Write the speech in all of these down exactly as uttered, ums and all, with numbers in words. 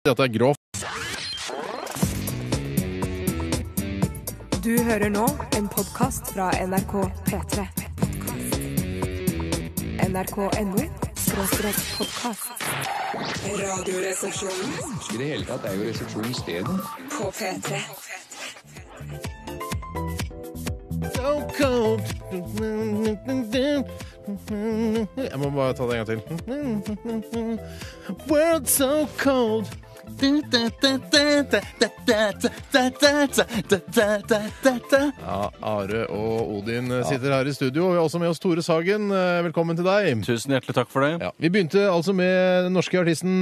Dette er grovt. Du hører nå en podcast fra N R K P tre. N R K punktum N O skråstrek podcast. Radioresepsjonen. I det hele tatt er jo resepsjonen stedet. På P tre. So cold. Jeg må bare ta det en gang til. World so cold. Ja, Are og Odin sitter her i studio. Vi har også med oss Tore Sagen. Velkommen til deg. Tusen hjertelig takk for det. Ja, vi begynte altså med den norske artisten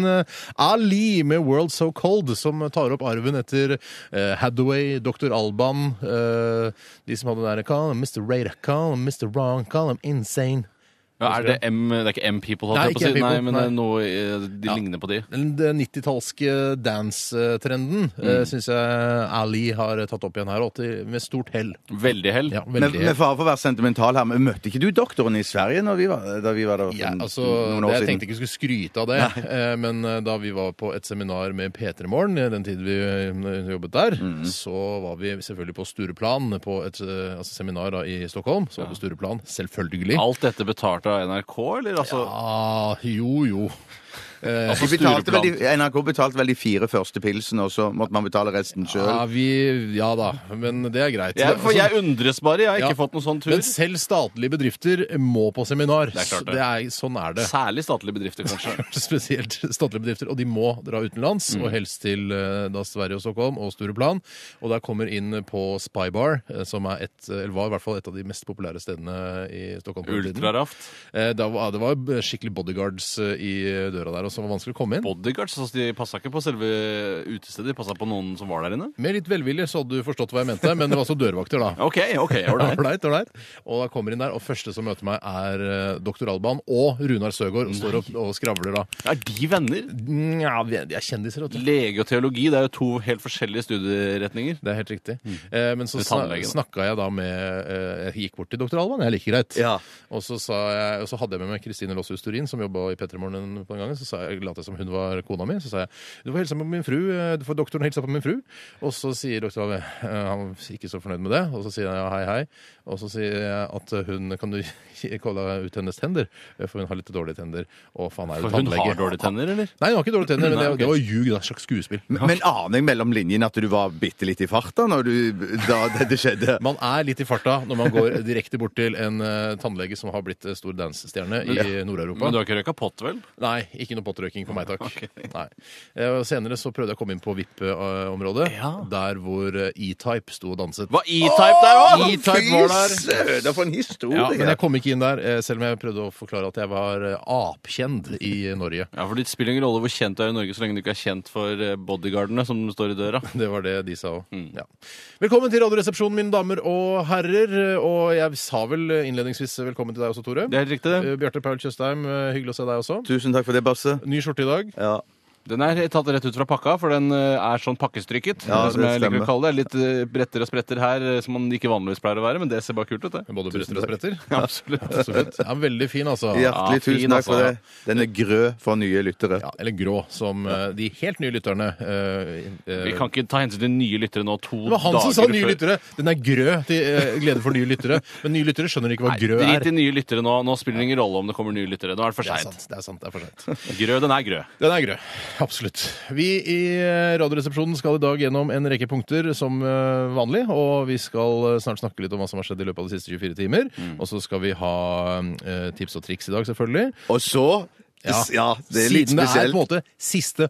Ali med World So Cold, som tar opp arven etter uh, Hathaway, doktor Alban, uh, de som hadde den der Call him mister Radar, call him mister Wrong, call him Insane. Ja, er det M, det er ikke M-People, holdt Nei, jeg på å ikke si. M-People, Nei, men nei. det er noe, de Ja. ligner på de. Den nittitallske dance-trenden mm. uh, synes jeg Ali har tatt opp igjen her, og til, med stort hell. Veldig hell. Ja, Med, veldig med hell. fare for å være sentimental her, men møtte ikke du doktoren i Sverige når vi var, da vi var der for Ja, altså, noen det, år jeg siden? tenkte ikke jeg skulle skryte av det, eh, men eh, da vi var på et seminar med P tre Morgen, eh, den tid vi eh, jobbet der, Mm. så var vi selvfølgelig på Stureplan, på et eh, altså, seminar da, i Stockholm, så var vi på Stureplan, selvfølgelig. Alt dette betalt av N R K, eller? Altså, Ja, jo, jo. Eh, Altså, De betalte vel, Stureplan. de, N R K betalte vel de fire første pilsen, og så måtte man betale resten sjøl. ja, vi, ja da, men det er greit. jeg, for Altså, jeg undres bare. Jeg har ikke Ja. fått noen sånn tur. men selv statlige bedrifter må på seminar. Det er klart det. det er, sånn er det. Særlig statlige bedrifter, kanskje. Spesielt statlige bedrifter, og de må dra utenlands, og helst til eh, da Sverige og Stockholm og Stureplan. Og der kommer inn på Spy Bar, eh, som er et, eller var i hvert fall et av de mest populære stedene i Stockholm. på den tiden. Ultraraft. Eh, da var, det var skikkelig bodyguards eh, i døra der, og så var det vanskelig å komme inn. Bodyguards, altså de passet ikke på selve utestedet, de passet på noen som var der inne. Med litt velvilje så hadde du forstått hva jeg mente, men det var altså dørvakter da. Ok, ok, ålreit. Ålreit, ålreit. Og da kommer inn der, og første som møter meg er eh, doktor Alban og Runar Søgaard, og står opp og skravler da. Er de venner? Mm, Ja, de er kjendiser, vet du. Lege og teologi, det er jo to helt forskjellige studieretninger. Det er helt riktig. Eh, men så Med sna tannlegen. snakka jeg da med eh, Jeg gikk bort til doktor Alban, jeg er like greit. Ja. Og så, sa jeg, og så hadde jeg med meg Kristine Lossius Turin, som jobba i P tre Morgen på den gangen. Så sa jeg, lot jeg som hun var kona mi. Så sa jeg du får hilse på min fru, eh, du får doktoren hilse på min fru. Og så sier doktor Alban eh, han var ikke så fornøyd med det. Og så sier jeg ja, hei, hei. Og så sier jeg at hun kan du kolle ut hennes tenner, for hun har litt dårlige tenner. Og faen er jo For hun tannlege. har dårlige tenner, eller? Nei, hun har ikke dårlige tenner, men Nei, det, ok. det var ljug, da. Et slags skuespill. Men, men aner jeg mellom linjene at du var bitte litt i farta når du, da dette skjedde? Man er litt i farta når man går direkte bort til en uh, tannlege som har blitt uh, stor dansestjerne i Nord-Europa. Men du har ikke røyka pott, vel? Nei, ikke noe pottrøyking for meg, takk. Nei. Eh, og senere så prøvde jeg å komme inn på V I P-området, Ja. der hvor uh, E-Type sto og danset. Hva E-Type der òg?! E-Type var der. Fy søder, for en historie! Ja, men jeg kom ikke inn der, eh, selv om jeg prøvde å forklare at jeg var uh, apkjent i Norge. Ja, for Det spiller ingen rolle hvor kjent du er i Norge, så lenge du ikke er kjent for eh, bodyguardene som står i døra. Det var det de sa òg. Ja. Velkommen til Radioresepsjonen, mine damer og herrer. Og jeg sa vel innledningsvis velkommen til deg også, Tore. Det er helt riktig, det. Eh, Bjarte Paul Tjøstheim, eh, hyggelig å se deg også. Tusen takk for det, Basse. Ny skjorte i dag. Ja. Den er tatt rett ut fra pakka, for den eh, er sånn pakkestrykket. Ja, eh, som det jeg liker stemmer. å kalle det. Litt eh, bretter og spretter her, eh, som man ikke vanligvis pleier å være, men det ser bare kult ut, det. Både bretter og spretter. Ja, absolutt. Absolutt. Ja, veldig fin, altså. Hjertelig Ja, fin, tusen takk for altså. det. Den er grø for nye lyttere. Ja, eller grå, som eh, de helt nye lytterne eh, eh, Vi kan ikke ta hensyn til nye lyttere nå to Det var han dager som sa nye før. lyttere! Den er grø til eh, glede for nye lyttere. Men nye lyttere skjønner ikke hva Nei, grø er. drit i nye lyttere nå. Nå spiller det ingen rolle om det kommer nye lyttere. Nå er det for Det er seint. sant, det er sant, det er for sent. Grø, den er grø. Den er grø. Absolutt. Vi i eh, Radioresepsjonen skal i dag gjennom en rekke punkter som eh, vanlig, og vi skal eh, snart snakke litt om hva som har skjedd i løpet av de siste tjuefire timer. Og så skal vi ha eh, tips og triks i dag, selvfølgelig. Og så Ja, ja, det er litt Siden det er på spesielt. en måte siste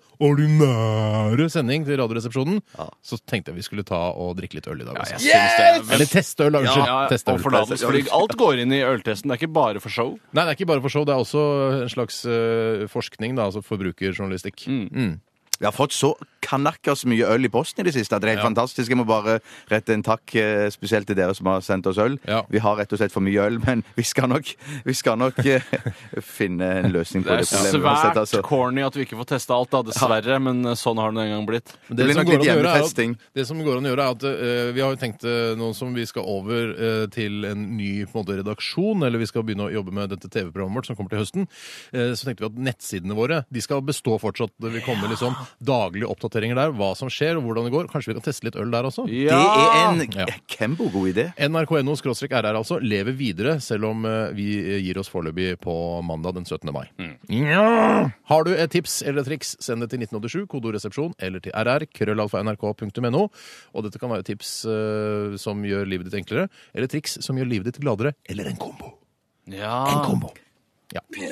ordinære sending til Radioresepsjonen, så tenkte jeg vi skulle ta og drikke litt øl i dag. Ja, jeg altså. synes det er vel- Eller teste øl, da. Unnskyld. Ja, Teste og øl. forlatelse, fordi alt går inn i øltesten. Det er ikke bare for show. Nei, det er ikke bare for show. Det er også en slags eh, forskning, da, altså forbrukerjournalistikk. Mm. Vi har fått så kanakkers mye øl i posten i det siste. Det er helt Ja. fantastisk. Jeg må bare rette en takk eh, spesielt til dere som har sendt oss øl. Ja. Vi har rett og slett for mye øl, men vi skal nok, vi skal nok eh, finne en løsning på Det det, er problemet. uansett, svært altså. corny at vi ikke får testa alt, da, dessverre, men sånn har det en gang blitt. Men Det blir som nok går litt an å gjøre er at- hjemmetesting. Det som går an å gjøre er at eh, vi har jo tenkt eh, nå som vi skal over eh, til en ny på en måte, redaksjon, eller vi skal begynne å jobbe med dette T V-programmet vårt som kommer til høsten, eh, så tenkte vi at nettsidene våre de skal bestå fortsatt. Det vil komme liksom daglige oppdateringer der, hva som skjer og hvordan det går. Kanskje vi kan teste litt øl der også? Det er en Ja. kjempegod idé. N R K N O skråstrek R R altså lever videre, selv om eh, vi gir oss foreløpig på mandag den syttende mai. Ja! Har du et tips eller et triks, send det til nitten åttisju, kodoresepsjon, eller til rr, krøllalfa nrk punktum no. Og dette kan være tips eh, som gjør livet ditt enklere, eller triks som gjør livet ditt gladere, eller en kombo. Ja. En kombo. Ja. P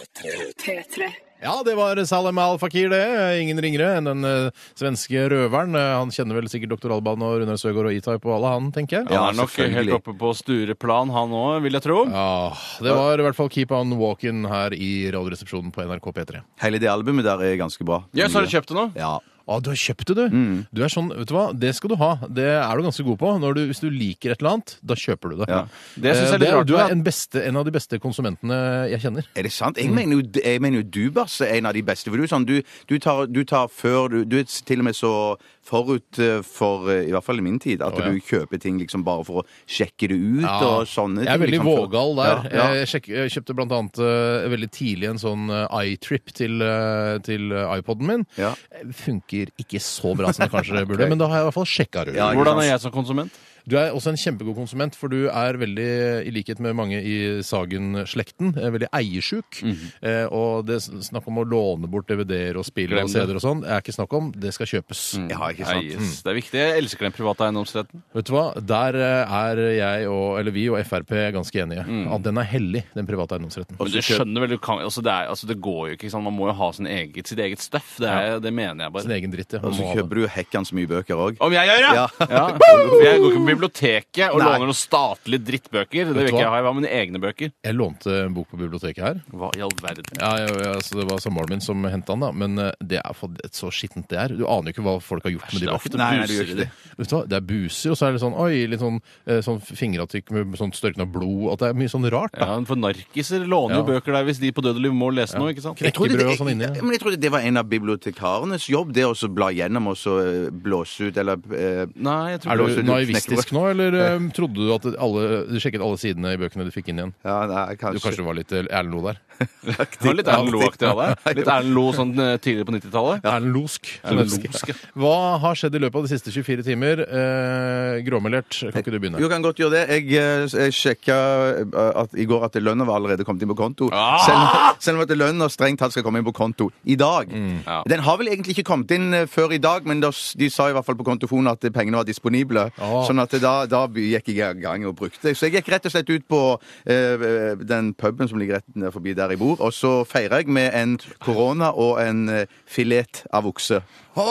tre. Ja, det var Salem Al-Fakir, det. Ingen ringere enn den uh, svenske røveren. Uh, han kjenner vel sikkert doktor Alban og Runar Søgaard og E-Type og alle han, tenker jeg. Han er nok selvfølgelig. helt oppe på Stureplan, han òg, vil jeg tro. Ja, det var i hvert fall Keep On Walking her i radioresepsjonen på N R K P tre. Hele det albumet der er ganske bra. Ja, så har du kjøpt det nå? Ja. Å, du har kjøpt det, du. Mm. Du er sånn, vet du hva, det skal du ha. Det er du ganske god på. Når du, hvis du liker et eller annet, da kjøper du det. Ja. Det synes jeg er Eh, litt rart. Du da. er en, beste, en av de beste konsumentene jeg kjenner. Er det sant? Jeg mener jo, jeg mener jo du, Basse, er en av de beste. For du, er sånn, du, du, tar, du tar før du, du er til og med så forut eh, for, eh, i hvert fall i min tid, at Å, ja. du kjøper ting liksom bare for å sjekke det ut Ja. og sånne ting. Jeg er veldig liksom, for- vågal der. Ja, ja. Jeg, sjek, jeg kjøpte blant annet uh, veldig tidlig en sånn uh, iTrip til, uh, til uh, iPoden min. Ja. Funker ikke så bra som det kanskje burde, men da har jeg i hvert fall sjekka det. Ja, Hvordan er jeg som konsument? Du er også en kjempegod konsument, for du er veldig, i likhet med mange i Sagen-slekten, er veldig eiersjuk. eh, og det er snakk om å låne bort D V D-er og spill Glem og det. C D-er og sånn, er ikke snakk om. Det skal kjøpes. Ja, ikke sant? Eies. Det er viktig. Jeg elsker den private eiendomsretten. Vet du hva? Der eh, er jeg og, eller vi og F R P ganske enige. At den er hellig, den private eiendomsretten. Men du skjønner vel, du kan, altså det, er, altså det går jo ikke, ikke sant? Man må jo ha sin eget, sitt eget stuff. Det, er, det mener jeg Sin bare. egen dritt, ja. Og så Må ha det. kjøper du hekkans mye bøker òg. Om jeg gjør, ja! Ja. ja. For jeg går ikke på biblioteket og Nei. låner noen statlige drittbøker. Det Vet vil du ikke hva? jeg ha. Jeg har mine egne bøker. Jeg lånte en bok på biblioteket her. Hva i all verden? Ja, ja, ja, altså Det var samboeren min som henta den, da. Men eh, det er for så skittent det er. Du aner jo ikke hva folk har gjort med de Det er bøkene. ofte Nei, nei, du buser gjør i ikke det. det. Vet du hva? Det er buser, og så er det sånn oi, litt sånn, eh, sånn fingeravtrykk med sånn størkna blod. At det er mye sånn rart. da. Ja, For narkiser låner jo Ja. bøker der hvis de på dødelig må lese noe. ikke sant? Knekk- Jeg trodde Knekkebrød det- og sånn inni, ja. jeg- Men jeg trodde det var en av bibliotekarenes jobb, det å så bla gjennom og så eh, blåse ut, eller eh, Nei, jeg tror Er blåser du du naivistisk nå, eller eh, trodde du at alle, du sjekket alle sidene i bøkene du fikk inn igjen? Ja, nei, Du kanskje. kanskje var litt eh, Erlend Loe der? Det var litt Erlend Loe-aktig av deg. Litt Erlend Loe sånn eh, tidligere på nittitallet. Erlend Losk. som Erlend jeg elsker. Losk, ja. Hva har skjedd i løpet av de siste tjuefire timer? Eh, gråmelert, kan ikke du begynne? Du kan godt gjøre det. Jeg, eh, jeg sjekka eh, at, i går at lønna var allerede kommet inn på konto. Ah! Selv, selv om at lønna strengt tatt skal komme inn på konto i dag. Ja. Den har vel egentlig ikke kommet inn eh, før i dag, men da, de sa i hvert fall på kontofonen at pengene var disponible. Ah. Sånn at da, da gikk jeg i gang og brukte. Så jeg gikk rett og slett ut på eh, den puben som ligger rett ned forbi der jeg bor, og så feirer jeg med en korona og en eh, filet av okse.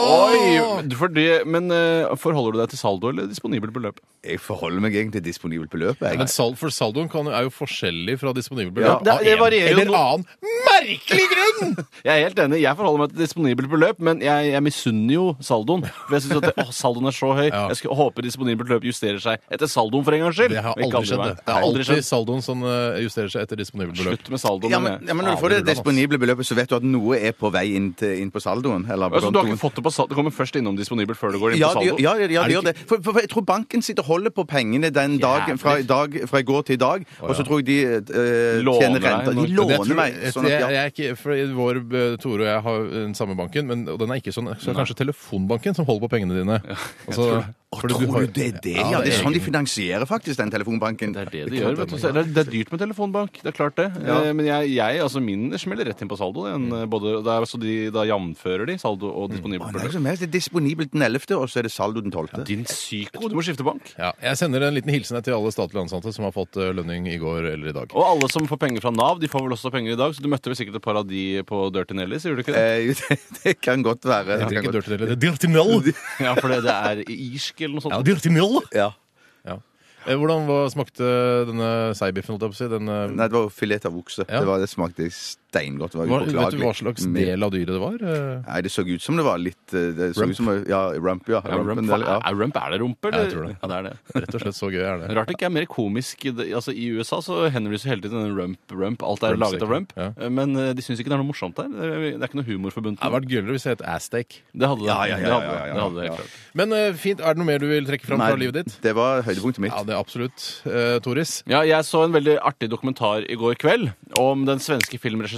Oi! For det, men eh, forholder du deg til saldo eller disponibelt beløp? Jeg forholder meg egentlig til disponibelt beløp. Jeg. Men sal for saldoen kan, er jo forskjellig fra disponibel Ja, beløp. det- av det en varierer jo eller no- annen merkelig grunn! Jeg er helt enig. Jeg forholder meg til disponibelt beløp, men jeg, jeg misunner jo saldoen. For jeg synes at det, å, saldoen er så høy. Ja. Jeg skal håpe disponibelt beløp justerer seg etter saldoen for en gangs skyld. Det har Og ikke aldri skjedd. andre Det veien. Det er aldri alltid skjedd. saldoen som eh, justerer seg etter disponibel beløp. Slutt med saldoen. Ja, men men, jeg- ja, men når du får det disponible beløpet, så vet du at noe er på vei inn, til, inn på saldoen. Eller på Altså, du har kontoen. ikke fått det på saldo? Det kommer først innom disponibelt før det går inn Ja, på de, saldo? ja, ja, ja, Er de det gjør det. For, for, for jeg tror banken sitter og holder på pengene den dagen, fra, i dag, fra i går til i dag, og så tror jeg de eh, Låner tjener deg renter. når- De Men jeg låner tror- meg. jeg, Sånn at, jeg, ja. jeg er ikke, for vår eh, Tore og jeg har den samme banken, men og den er ikke sånn. Så er det kanskje telefonbanken som holder på pengene dine. Altså, Å, fordi du tror har- du det er det? Ja, Ja, det er det er sånn de egentlig- finansierer faktisk den telefonbanken. Det er det de Det gjør. kan vet du. hende. Så Det er, det er dyrt med telefonbank, det er klart det. Ja. Eh, Men jeg, jeg, altså min smeller rett inn på saldo. En, både, det er, så de, da jamfører de saldo og disponibelt Å, nei, beløp. som helst. Det er disponibelt den ellevte, og så er det saldo den tolvte. Din psyko, du må skifte bank. Ja, jeg sender en liten hilsen til alle statlige ansatte som har fått eh, lønning i går eller i dag. Og alle som får penger fra Nav, de får vel også penger i dag. Så du møtte vel sikkert et par av de på Dirty Nellies, gjorde du ikke det? Eh, det, det kan godt være. Det Det heter kan ikke godt- dirty, det er dirty null! Ja, for det, det er irsk eller noe sånt. Ja, dirty null! Ja. Ja. Eh, Hvordan hva smakte denne seibiffen, holdt jeg på å si? Den, eh, Nei, det var filet av okse. Ja. Det, var, det smakte steingodt. Det var hva, vet du upåklagelig. hva slags Med- del av dyret det var? Eh, Nei, det så ut som det var litt eh, det så Rump. ut som, Ja, rump, ja. Ja, rump, Rumpen, hva- eller- ja. er, rump, er det rump, eller? Ja, jeg tror det. Ja, det er det. Rett og slett så gøy er det. Rart det ikke er mer komisk. i det- Altså, I U S A så henviser hele tiden denne rump, rump. Alt er Rump laget av steak, rump. ja. Eh, Men eh, de syns ikke det er noe morsomt der. Det er, det er ikke noe humor forbundet Det hadde vært gøyere hvis det het ass-steak. Det hadde det. Ja, ja, ja, Det ja, hadde ja, det. ja, Det hadde det ja. helt klart. Men eh, fint, er det noe mer du vil trekke fram fra livet ditt? det var høydepunktet mitt. Ja, det er absolutt. Eh, Toris? Ja, jeg så en veldig artig dokumentar i går kveld om den svenske filmregissøren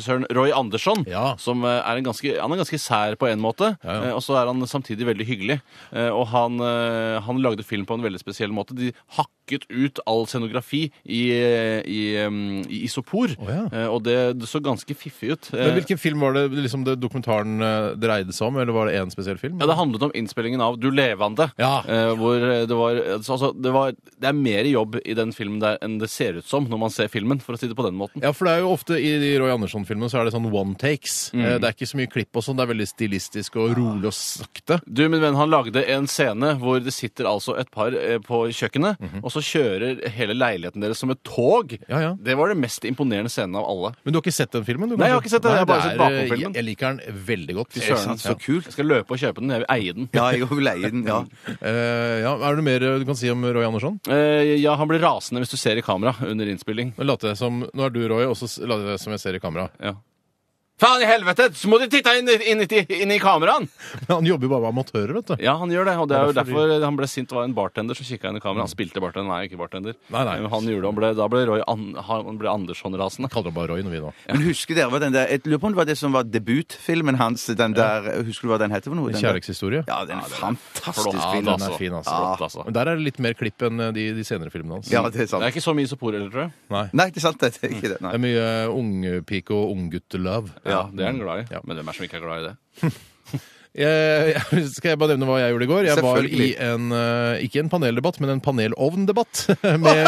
regissøren Roy Andersson, Ja. som eh, er en ganske, han er ganske sær på en måte, Ja, ja. eh, og så er han samtidig veldig hyggelig. Eh, Og han, eh, han lagde film på en veldig spesiell måte. De hakket ut all scenografi i, i, um, i isopor, Å, ja. eh, og det, det så ganske fiffig ut. Men hvilken film var det liksom det dokumentaren eh, dreide seg om, eller var det en spesiell film? Ja, Det handlet om innspillingen av Du levende. Ja. Eh, hvor det var, altså, det var Det er mer jobb i den filmen der enn det ser ut som når man ser filmen, for å si det på den måten. Ja, for det er jo ofte i de Roy Andersson-filmene så er det sånn one takes. Eh, Det er ikke så mye klipp og sånn, det er veldig stilistisk og rolig og sakte. Du, min venn, han lagde en scene hvor det sitter altså et par eh, på kjøkkenet, og så kjører hele leiligheten deres som et tog. Ja, ja. Det var det mest imponerende scenen av alle. Men du har ikke sett den filmen? Du, Nei, jeg har ikke sett den. Jeg har bare det sett er- bakpå-filmen. Jeg, jeg liker den veldig godt. Er det sant? Så kult. Jeg skal løpe og kjøpe den. Jeg vil eie den. Ja, jeg vil eie den, ja. Eh, ja, Er det mer du kan si om Roy Andersson? Eh, ja, han blir rasende hvis du ser i kamera under innspilling. Nå later jeg som, nå er du Roy, og så s- later jeg som jeg ser i kamera. Ja. Faen i helvete! Så må du titte inn, inn, inn, inn i kameraen! Men han jobber jo bare med amatører, vet du. Ja, han gjør det, og det er jo Ja, derfor han ble sint. Det var en bartender som kikka inn i kameraet. Han spilte bartender, nei, ikke bartender. Nei, nei. Men han gjorde det, han ble, da ble Roy An, han ble Andersson-rasende. Kaller det bare Roy når vi nå. Men husker dere hva den der, jeg lurer på om det var det som var debutfilmen hans, den der, husker du hva den heter for noe? Den der- Kjærlighetshistorie. Ja, den er fantastisk flott. film. den altså. er fin, altså. Flott, altså. Men der er det litt mer klipp enn de, de senere filmene hans. Ja, det er Det sant. er ikke så mye isopor heller, tror jeg. Nei. Nei, ikke sant, det er ikke det. Det Nei. er mye ungpike og unggutte-love. Ja, det er han glad i. Ja. Men hvem er som ikke er glad i det? Jeg, jeg, skal jeg bare nevne hva jeg gjorde i går? Jeg var i Selvfølgelig. en, eh, ikke en paneldebatt, men en panelovndebatt med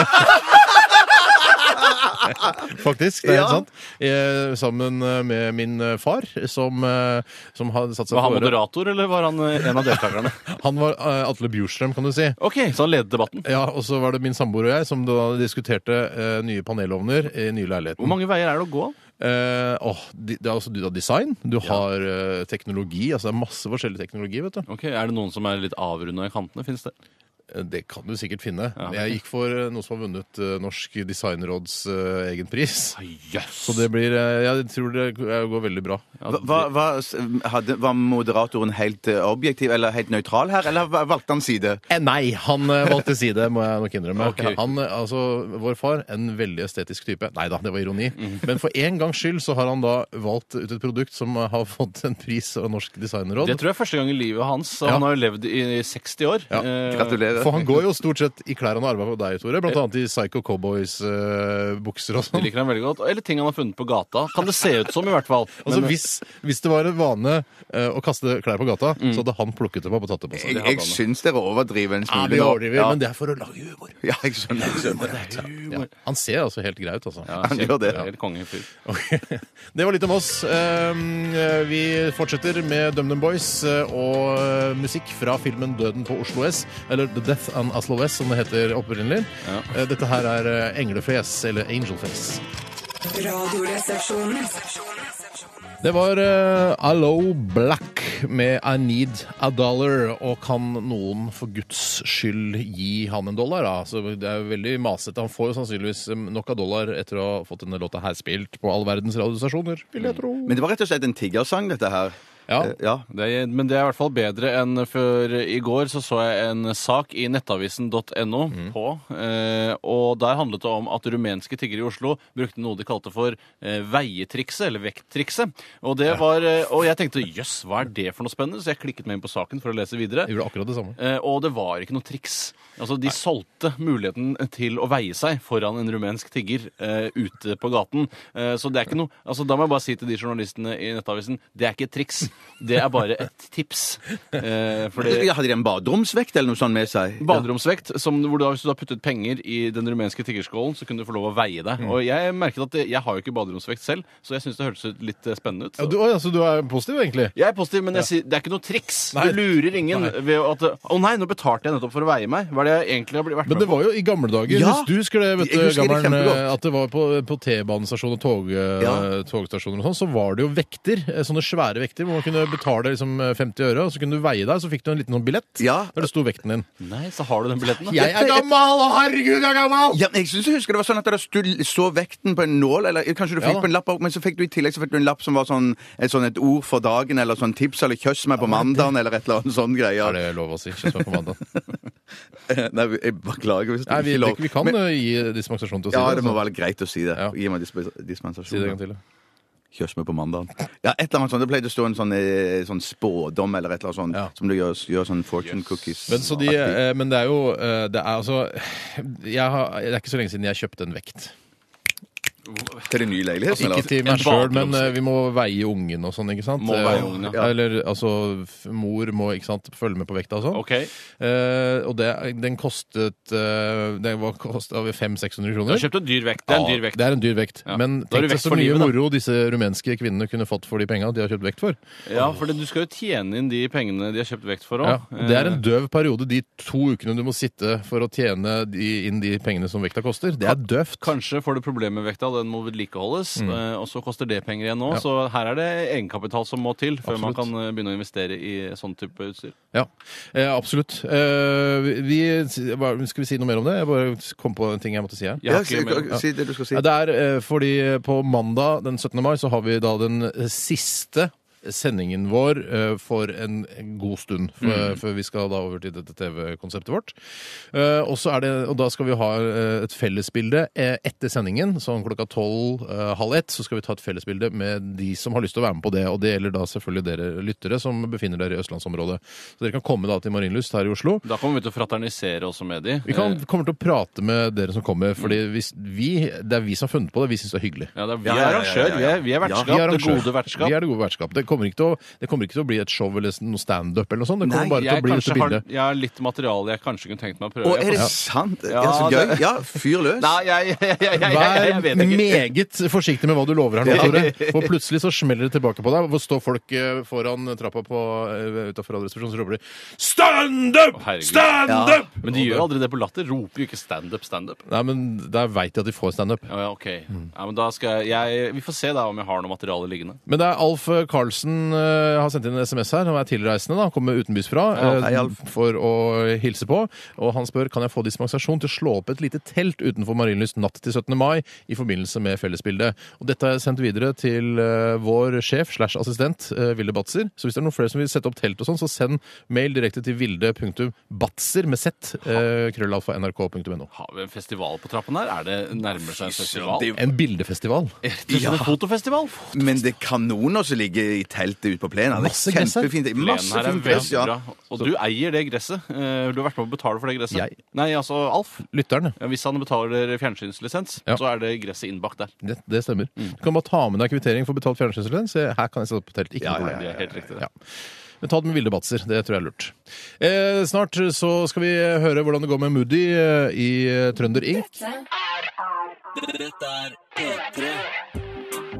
Faktisk, det er Ja. helt sant. Jeg, sammen med min far, som, eh, som hadde satt seg Var han fore- moderator, eller var han eh, en av deltakerne? Han var eh, Atle Bjurstrøm, kan du si. Ok, så han ledet debatten. Ja, Og så var det min samboer og jeg som da diskuterte eh, nye panelovner i nye leiligheten. Hvor mange veier er det å gå? Eh, åh, de- det er altså du har design, du har eh, teknologi. Altså det er masse forskjellig teknologi, vet du. Ok, Er det noen som er litt avrunda i kantene? Finnes det? Eh, Det kan du sikkert finne. Ja. Jeg gikk for eh, noe som har vunnet eh, Norsk Designråds eh, egen pris. Yes. Så det blir eh, Jeg tror det går veldig bra. Hva, hva, hva- hadde, var moderatoren helt eh, objektiv eller helt nøytral her, eller hva- valgte han side? Eh, nei, han eh, valgte side, må jeg nok innrømme. Ok. Han, eh, altså, Vår far, en veldig estetisk type. Nei da, det var ironi. Mhm. Men for en gangs skyld så har han da valgt ut et produkt som eh, har fått en pris av Norsk Designråd. Det tror jeg er første gang i livet hans. Så Ja. Han har jo levd i seksti år. Ja, Eh, Gratulerer. For han går jo stort sett i klær han har arva på deg, Tore. Blant annet i Psycho Cowboys-bukser og Jeg sånn. liker han veldig godt. Eller ting han har funnet på gata. Kan det se ut som, i hvert fall. Altså, Men- hvis, hvis det var en vane eh, å kaste klær på gata, så hadde han plukket dem opp og tatt dem på seg. Jeg, jeg syns dere overdriver en Ja, smule vi nå. overdriver, Ja. men det er for å lage humor. Ja, jeg skjønner. Jeg skjønner. Ja. Han ser altså helt grei ut, altså. Ja, Han gjør det. Helt kongefyr. Ok. Det var litt om oss. Um, Vi fortsetter med DumDum Boys uh, og uh, musikk fra filmen Døden på Oslo S, eller The Death on Oslo S, som det heter opprinnelig. Ja. Uh, Dette her er uh, Englefjes, eller Angelfjes. Radioresepsjonen. Det var uh, Allo Black med I Need a Dollar, og kan noen for Guds skyld gi han en dollar? Da? Så det er jo veldig masete. Han får jo sannsynligvis um, nok av dollar etter å ha fått denne låta her spilt på all verdens radiostasjoner, vil jeg tro. Men det var rett og slett en tiggersang, dette her. Ja. Eh, ja. Det er, men det er i hvert fall bedre enn før i går. Så så jeg en sak i nettavisen punktum no på, eh, og der handlet det om at rumenske tiggere i Oslo brukte noe de kalte for eh, veietrikset, eller vekttrikset. Og det var, eh, og jeg tenkte jøss, hva er det for noe spennende? Så jeg klikket meg inn på saken for å lese videre. Jeg gjorde akkurat det samme. Eh, og det var ikke noe triks. Altså, De solgte muligheten til å veie seg foran en rumensk tigger eh, ute på gaten. Eh, så det er ikke noe, altså Da må jeg bare si til de journalistene i Nettavisen det er ikke et triks. Det er bare et tips. Eh, fordi Ja, hadde de en baderomsvekt eller noe sånt med seg? Baderomsvekt, som, hvor du da, hvis du har puttet penger i den rumenske tiggerskålen, så kunne du få lov å veie deg. Og jeg merket at det, jeg har jo ikke baderomsvekt selv, så jeg syns det hørtes ut litt eh, spennende ut. Ja, Så. du, altså, du er positiv, egentlig? Jeg er positiv, men jeg sier, det er ikke noe triks. Nei. Du lurer ingen Nei. ved at Å nei, nå betalte jeg nettopp for å veie meg. Hva er det jeg egentlig har blitt vært Men med det var jo i gamle dager. Ja. Hvis du husker det, vet Jeg du, husker det gammelen, kjempegodt. at det var på, på T-banestasjoner og tog, Ja. togstasjoner og sånn, så var det jo vekter. eh, Sånne svære vekter hvor man kunne betale liksom femti øre, og så kunne du veie deg, så fikk du en liten sånn billett Ja. der det sto vekten din. Nei, så har du den billetten, da. Jeg er gammel, og herregud, jeg er gammel! Ja, men jeg synes jeg husker det var sånn at du så vekten på en nål, eller kanskje du fikk Ja. på en lapp, men så fikk du i tillegg så fikk du en lapp som var sånn et, sånn et ord for dagen, eller sånn tips, eller kjøss meg på mandagen, eller et eller annet sånn Er greier. det lov å si? Kjøss meg på mandag. Nei, jeg beklager hvis det Nei, vi, ikke er lov. vi kan Men, eh, gi dispensasjon til å si ja, det. det må altså. være greit å si det. Ja. Gi meg disp- dispensasjon. Si det en gang til. da. Kjørsmø på mandag. Ja, et eller annet sånt. Det pleide å stå en sånn, eh, sånn spådom eller et eller annet sånt, Ja. som du gjør, gjør sånn fortune cookies. Men, så de, eh, men det er jo eh, Det er altså jeg har, Det er ikke så lenge siden jeg kjøpte en vekt. Til den nye leiligheten, Ikke eller? til meg En sjøl, men bakromslig. eh, vi må veie ungen og sånn, ikke sant? Må veie ungen, ja. Eller altså f- mor må ikke sant, følge med på vekta og sånn. Ok. Eh, og det, den kostet uh, Den var kostet over fem hundre til seks hundre Du kroner. har kjøpt en dyr vekt. Det er en dyr Ja, vekt. det er en dyr vekt. Ja. Men Da er tenk det deg vekt så for mye livet, da. moro disse rumenske kvinnene kunne fått for de penga de har kjøpt vekt for. Ja, for det, du skal jo tjene inn de pengene de har kjøpt vekt for Ja, òg. det er en døv periode, de to ukene du må sitte for å tjene de, inn de pengene som vekta koster. Det er døvt. Kanskje får du problemer med vekta, den må vedlikeholdes, eh, og så koster det penger igjen nå. Mm. Ja. Så her er det egenkapital som må til før man Absolutt. kan eh, begynne å investere i sånn type utstyr. Ja, eh, absolutt. Eh, vi, hva- skal vi si noe mer om det? Jeg bare kom på en ting jeg måtte si her. Jeg har Ja, ikke si, mer- si det du skal si. Ja, det er eh, fordi på mandag den syttende mai så har vi da den siste sendingen vår eh, for en god stund, for, Mm. før vi skal da over til dette T V-konseptet vårt. Eh, og, så er det, og da skal vi ha eh, et fellesbilde eh, etter sendingen, sånn klokka tolv, eh, halv ett, så skal vi ta et fellesbilde med de som har lyst til å være med på det, og det gjelder da selvfølgelig dere lyttere som befinner dere i østlandsområdet. Så dere kan komme da til Marienlyst her i Oslo. Da kommer vi til å fraternisere også med de. Vi kan, Eh, kommer til å prate med dere som kommer, fordi hvis vi, det er vi som har funnet på det, vi synes det er hyggelig. ja, det er, vi Ja, er ja, ja, ja, arrangør. ja. Vi er, vi er Ja, vertskap. vi er det arrangør. gode vertskap. Vi er det gode vertskap. Det kommer ikke til å, det kommer ikke til å bli et show eller noe standup eller noe sånt. Det kommer Nei, bare til Jeg, å bli dette kanskje har, bildet. jeg har litt materiale jeg kanskje kunne tenkt meg å prøve. Å, er det Jeg får- sant? Ja, Ja, så gøy. det- Ja, fyr løs. Nei, jeg, jeg, jeg, jeg, jeg, jeg, Vær vet ikke. meget forsiktig med hva du lover her nå, Tore. For plutselig så smeller det tilbake på deg. Hvor står folk eh, foran trappa på uh, utafor Radioresepsjonen, så roper de Stand up! Å, herregud. Stand up! Men de gjør aldri det på Latter. Roper jo ikke standup, standup. Nei, men der veit de at de får standup. Ja, ja, ok. Ja, men da skal jeg, jeg Vi får se da om jeg har noe materiale liggende. Men det er Alf Karlsen uh, har sendt inn en S M S her. Han er tilreisende, da. Kommer utenbys fra Ja, eh, hei, Alf. for å hilse på. Og han spør kan jeg få dispensasjon til å slå opp et lite telt utenfor Marienlyst natt til syttende mai i forbindelse med fellesbildet. Og dette er sendt videre til eh, vår sjef slash assistent eh, Vilde Batzer. Så hvis det er noen flere som vil sette opp telt og sånn, så send mail direkte til vilde.batzer med z eh, krøllalfa nrk punktum no. Har vi en festival på trappen her? Er det nærmer seg en festival? det- En bildefestival. Rett og slett en fotofestival? Men det er kanoner som ligger i teltet ute på plenen. Det er Masse gress her. kjempefint. Plenen Masse her er fint gress, veldig ja. bra. Og du eier det gresset. Eh, Du har vært med å betale for det gresset. Jeg. Nei, altså Alf. Lytterne. Ja, hvis han betaler fjernsynslisens, Ja. så er det gresset innbakt der. Det, det stemmer. Du kan bare ta med deg kvittering for betalt fjernsynslisens. Se, her kan jeg sette opp telt. Ikke Ja, noe ja, problem. Det er helt riktig. Ja. Men ta det med Vilde Batzer. Det tror jeg er lurt. Eh, snart så skal vi høre hvordan det går med Moody eh, i eh, Trønder Ink. Dette er P tre.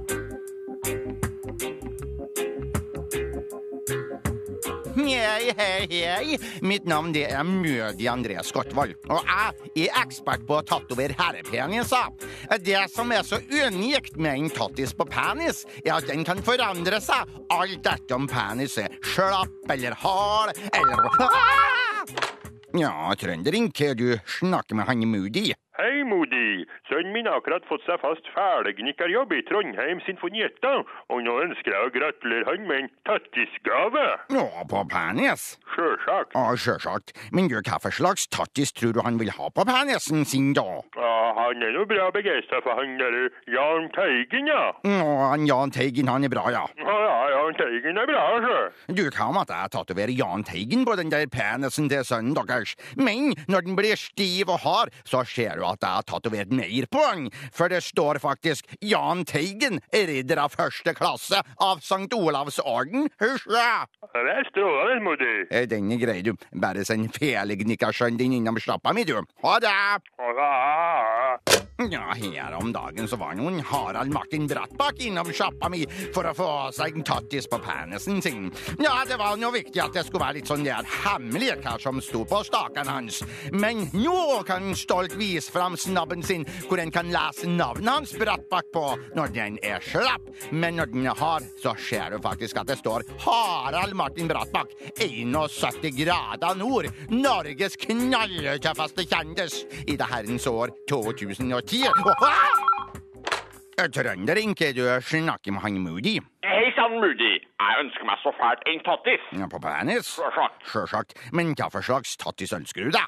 Hei, hei, hei. Mitt navn det er Mødi André Skottvold, og jeg er ekspert på å tatovere herrepeniser. Det som er så unikt med en tattis på penis, er at den kan forandre seg alt etter om penis er slapp eller hard, eller... Ja, trøndering, hva du snakker med han Moody? Hei, Modi. Sønnen min har akkurat fått seg fast ferdignikkerjobb i Trondheim Sinfonietta, og nå ønsker jeg å gratulere han med en tattisgave. Nå, på penis? Sjølsagt. Ja, sjølsagt. Men du, hva for slags tattis tror du han vil ha på penisen sin, da? Ja, han er jo bra begeistret for han der Jahn Teigen, ja. Nå, han Jahn Teigen, han er bra, ja. Ja, ja, Jahn Teigen er bra, altså. Du, hva om at jeg tatoverer Jahn Teigen på den der penisen til sønnen deres? Men når den blir stiv og hard, så ser du at jeg har tatovert mer på den. For det står faktisk Jahn Teigen, ridder av første klasse av Sankt Olavs orden. Hysja! Det er strålende, Modi. Eh, Den er grei, du. Bare send felignikkersønnen din innom slappa mi, du. Ha det! Ja. Ja, her om dagen så var noen Harald Martin Brattbakk innom sjappa mi for å få seg en tattis på penisen sin. Ja, det var noe viktig at det skulle være litt sånn der hemmelig hva som sto på staken hans. Men nå kan han stolt vise fram snabben sin, hvor en kan lese navnet hans Brattbakk på når den er slapp. Men når den er hard, så ser du faktisk at det står Harald Martin Brattbakk, syttién grader nord, Norges knalltøffeste kjendis i det herrens år to tusen og ti. Trøndering, hva du snakker med han Moody? Hei sann, Modi. Jeg ønsker meg så fælt en tattis. Ja, på penis? Sjølsagt. Sjølsagt. Men hva for slags tattis ønsker du deg? Å,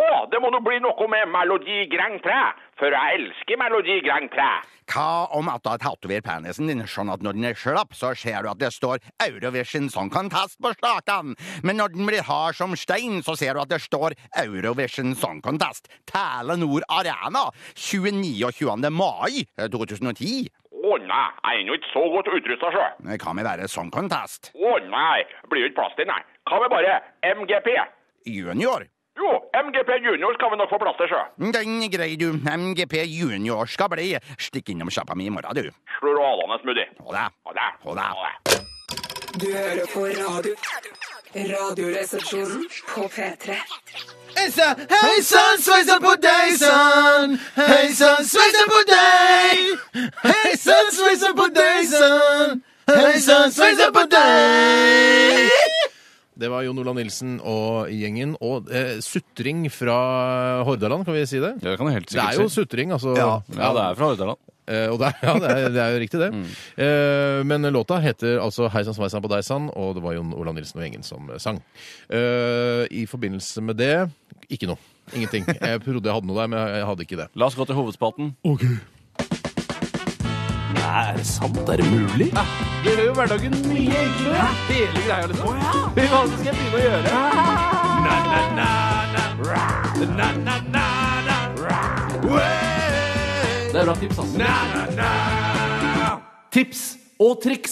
Å, det må nå bli noe med Melodi Grand Prix, for jeg elsker Melodi Grand Prix. Hva om at du har tatovert penisen din, sånn at når den er slapp, så ser du at det står Eurovision Song Contest på starten. Men når den blir hard som stein, så ser du at det står Eurovision Song Contest. Telenor Arena, tjueni og tjuende mai to tusen og ti. Å nei, jeg er nå ikke så godt utrustet så. Hva med være Song Contest? Å nei, blir jo ikke plass til, nei. Hva med bare M G P? Junior? Jo, M G P Junior skal vi nok få plass til, så. Den greier du. M G P Junior skal bli. Stikk innom sjappa mi i morgen, du. Slår alene, Smuddi. Ha det. Ha det. Ha det. Du hører på radio. Radioresepsjonen på P tre. Hei sann, sveisann på deg sann. Hei sann, sveisann på deg. Hei sann, sveisann på deg sann. Hei sann, sveisann på deg. Det var Jon Olav Nilsen og gjengen, og eh, sutring fra Hordaland, kan vi si det? Ja, det kan jeg helt Det sikkert er jo si. sutring, altså. Ja, ja, det er fra Hordaland. Eh, og det er, ja, det er, det er jo riktig det. Mm. Eh, men låta heter altså Hei sann sveisann på deg sann, og det var Jon Olav Nilsen og gjengen som sang. Eh, I forbindelse med det, ikke noe. Ingenting. Jeg trodde jeg hadde noe der, men jeg hadde ikke det. La oss gå til hovedspalten. Ok. Er det sant? Er det mulig? Ja, det gjør jo hverdagen mye enklere. Ja. Hele greia, liksom. Oh, ja. Hva skal jeg begynne å gjøre? Na, na, na, na. Na, na, na, na. Det er bra tips, altså. Na, na, na. Tips og triks.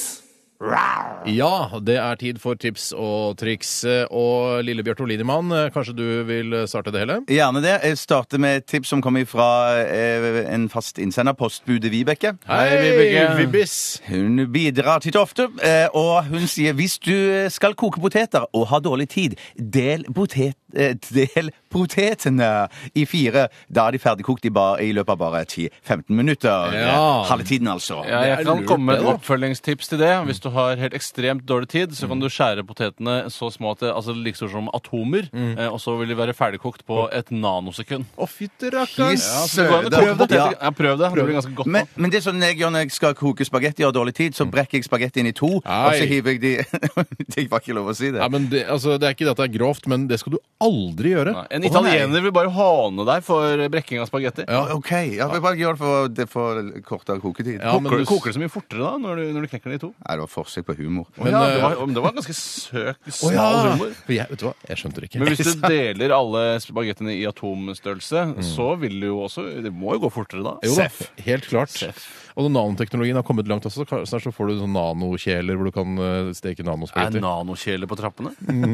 Ja, det er tid for tips og triks. Og lille Bjørtolinimann, kanskje du vil starte det hele? Gjerne det. Jeg starter med et tips som kommer fra eh, en fast innsender, postbudet Vibeke. Hei, Vibeke. Vibis. Hun bidrar titt og ofte, eh, og hun sier hvis du skal koke poteter og har dårlig tid, del, potet, eh, del potetene i fire. Da er de ferdigkokt i, bar, i løpet av bare ti til femten minutter. Ja. Halve tiden, altså. Ja, jeg kan lurt, komme med det, et da. oppfølgingstips til det. Hvis du har helt ekstremt dårlig tid, så kan du skjære potetene så små at det altså, like stort som atomer, eh, og så vil de være ferdigkokt på et nanosekund. Å, fytti rakkeren. Ja, så det går an å koke poteter. Ja, prøv det. Det blir ganske godt. Men, men det er sånn jeg gjør når jeg skal koke spagetti og har dårlig tid, så brekker jeg spagettien i to, Nei. og så hiver jeg de Det var ikke lov å si det. Ja, men det, altså, det er ikke det at det er grovt, men det skal du aldri gjøre. Nei, en italiener vil bare håne deg for brekking av spagetti. Ja, ok. Ja, jeg bare gjør det for, det for kortere koketid. Ja, men Koker, du- koker det så mye fortere da, når du, når du knekker den i to? Nei, det var forsøk på humor. Men, ja, det eh, var, men det var ganske søk, Å, smal ja. humor. For jeg, vet du hva? Jeg skjønte det ikke. Men hvis du deler alle spagettiene i atomstørrelse, så vil det jo også Det må jo gå fortere da. Jo da, helt klart. Og når nanoteknologien har kommet langt også, så snart så får du sånn nanokjeler hvor du kan eh, steke Er nanospagetti. nanokjele på trappene?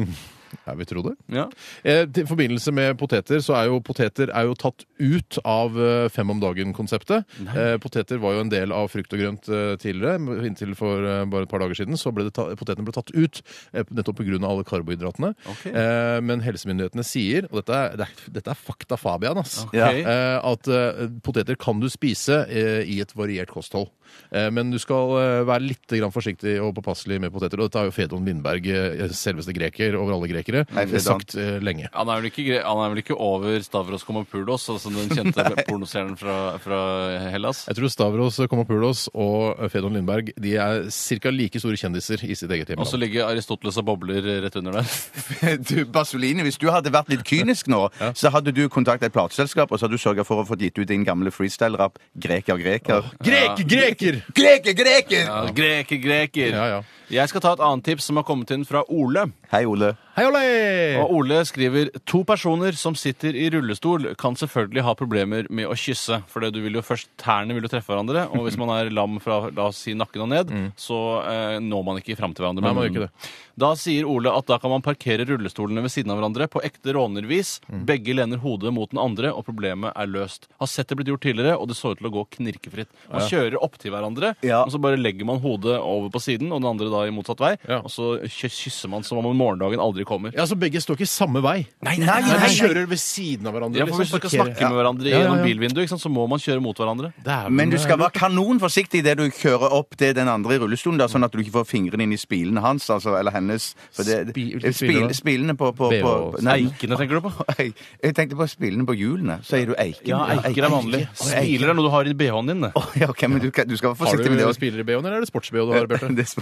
Jeg vil tro det. Ja. Eh, I forbindelse med poteter, så er jo poteter er jo tatt ut av eh, fem om dagen-konseptet. Eh, poteter var jo en del av frukt og grønt eh, tidligere. Inntil for eh, bare et par dager siden så ble det ta potetene ble tatt ut, eh, nettopp pga. alle karbohydratene. Ok. Eh, men helsemyndighetene sier, og dette er, det er, dette er fakta Fabian, ass, Ok. eh, at eh, poteter kan du spise eh, i et variert kosthold. Eh, men du skal eh, være litt grann forsiktig og påpasselig med poteter. Og dette har jo Fedon Lindberg, eh, selveste greker over alle grekere, Hei, Fedon. sagt eh, lenge. Han er vel ikke, gre- han er vel ikke over Stavros Komopoulos, altså den kjente pornostjernen fra, fra Hellas? Jeg tror Stavros Komopoulos og Fedon Lindberg de er ca. like store kjendiser i sitt eget Og så hjemland. ligger Aristoteles og bobler rett under der. Du, Basolini, hvis du hadde vært litt kynisk nå, så hadde du kontaktet et plateselskap, og så hadde du sørget for å få gitt ut din gamle freestyle-rapp Greker, greker. Greker, greker! Greker, greker! Ja, greker, greker. Ja, ja. Jeg skal ta et annet tips som har kommet inn fra Ole. Hei, Ole. Hei, Ole! Og Ole skriver to personer som sitter i rullestol kan selvfølgelig ha problemer med å kysse. For det du vil jo først tærne vil jo treffe hverandre, og hvis man er lam fra la oss si nakken og ned, så eh, når man ikke fram til hverandre. Nei, med man gjør munnen. ikke det. Da sier Ole at da kan man parkere rullestolene ved siden av hverandre på ekte rånervis. Begge lener hodet mot den andre, og problemet er løst. Har sett det blitt gjort tidligere, og det så ut til å gå knirkefritt. Man kjører opp til hverandre, Ja. og så bare legger man hodet over på siden, og den andre da i motsatt vei, Ja. og så ky- kysser man som om morgendagen aldri kommer. Ja, så begge står ikke samme vei. Nei, nei, Nei, de kjører ved siden av hverandre. Ja, for Hvis du liksom, skal snakke parkerer. med hverandre Ja, ja, gjennom ja. bilvinduet, ikke sant, så må man kjøre mot hverandre. Dæven, Men du skal det er være kanon forsiktig idet du kjører opp til den andre i rullestolen, da, sånn at du ikke får fingrene inn i spilene hans, altså, eller hennes. For det, Spi- hvilke spil, spiler da? spilene på, på, B på, og- på Nei, Eikene tenker du på? jeg, jeg tenkte på spilene på hjulene. Så sier du eiken. Ja, eiker er vanlig. Spiler er noe du har i B H-en din. det. Å, ja, ok, men du, kan- du skal være Har forsiktig med det du også. spiller i B H-en, eller er det sports-B H du har, Bjarte? Det er sports-B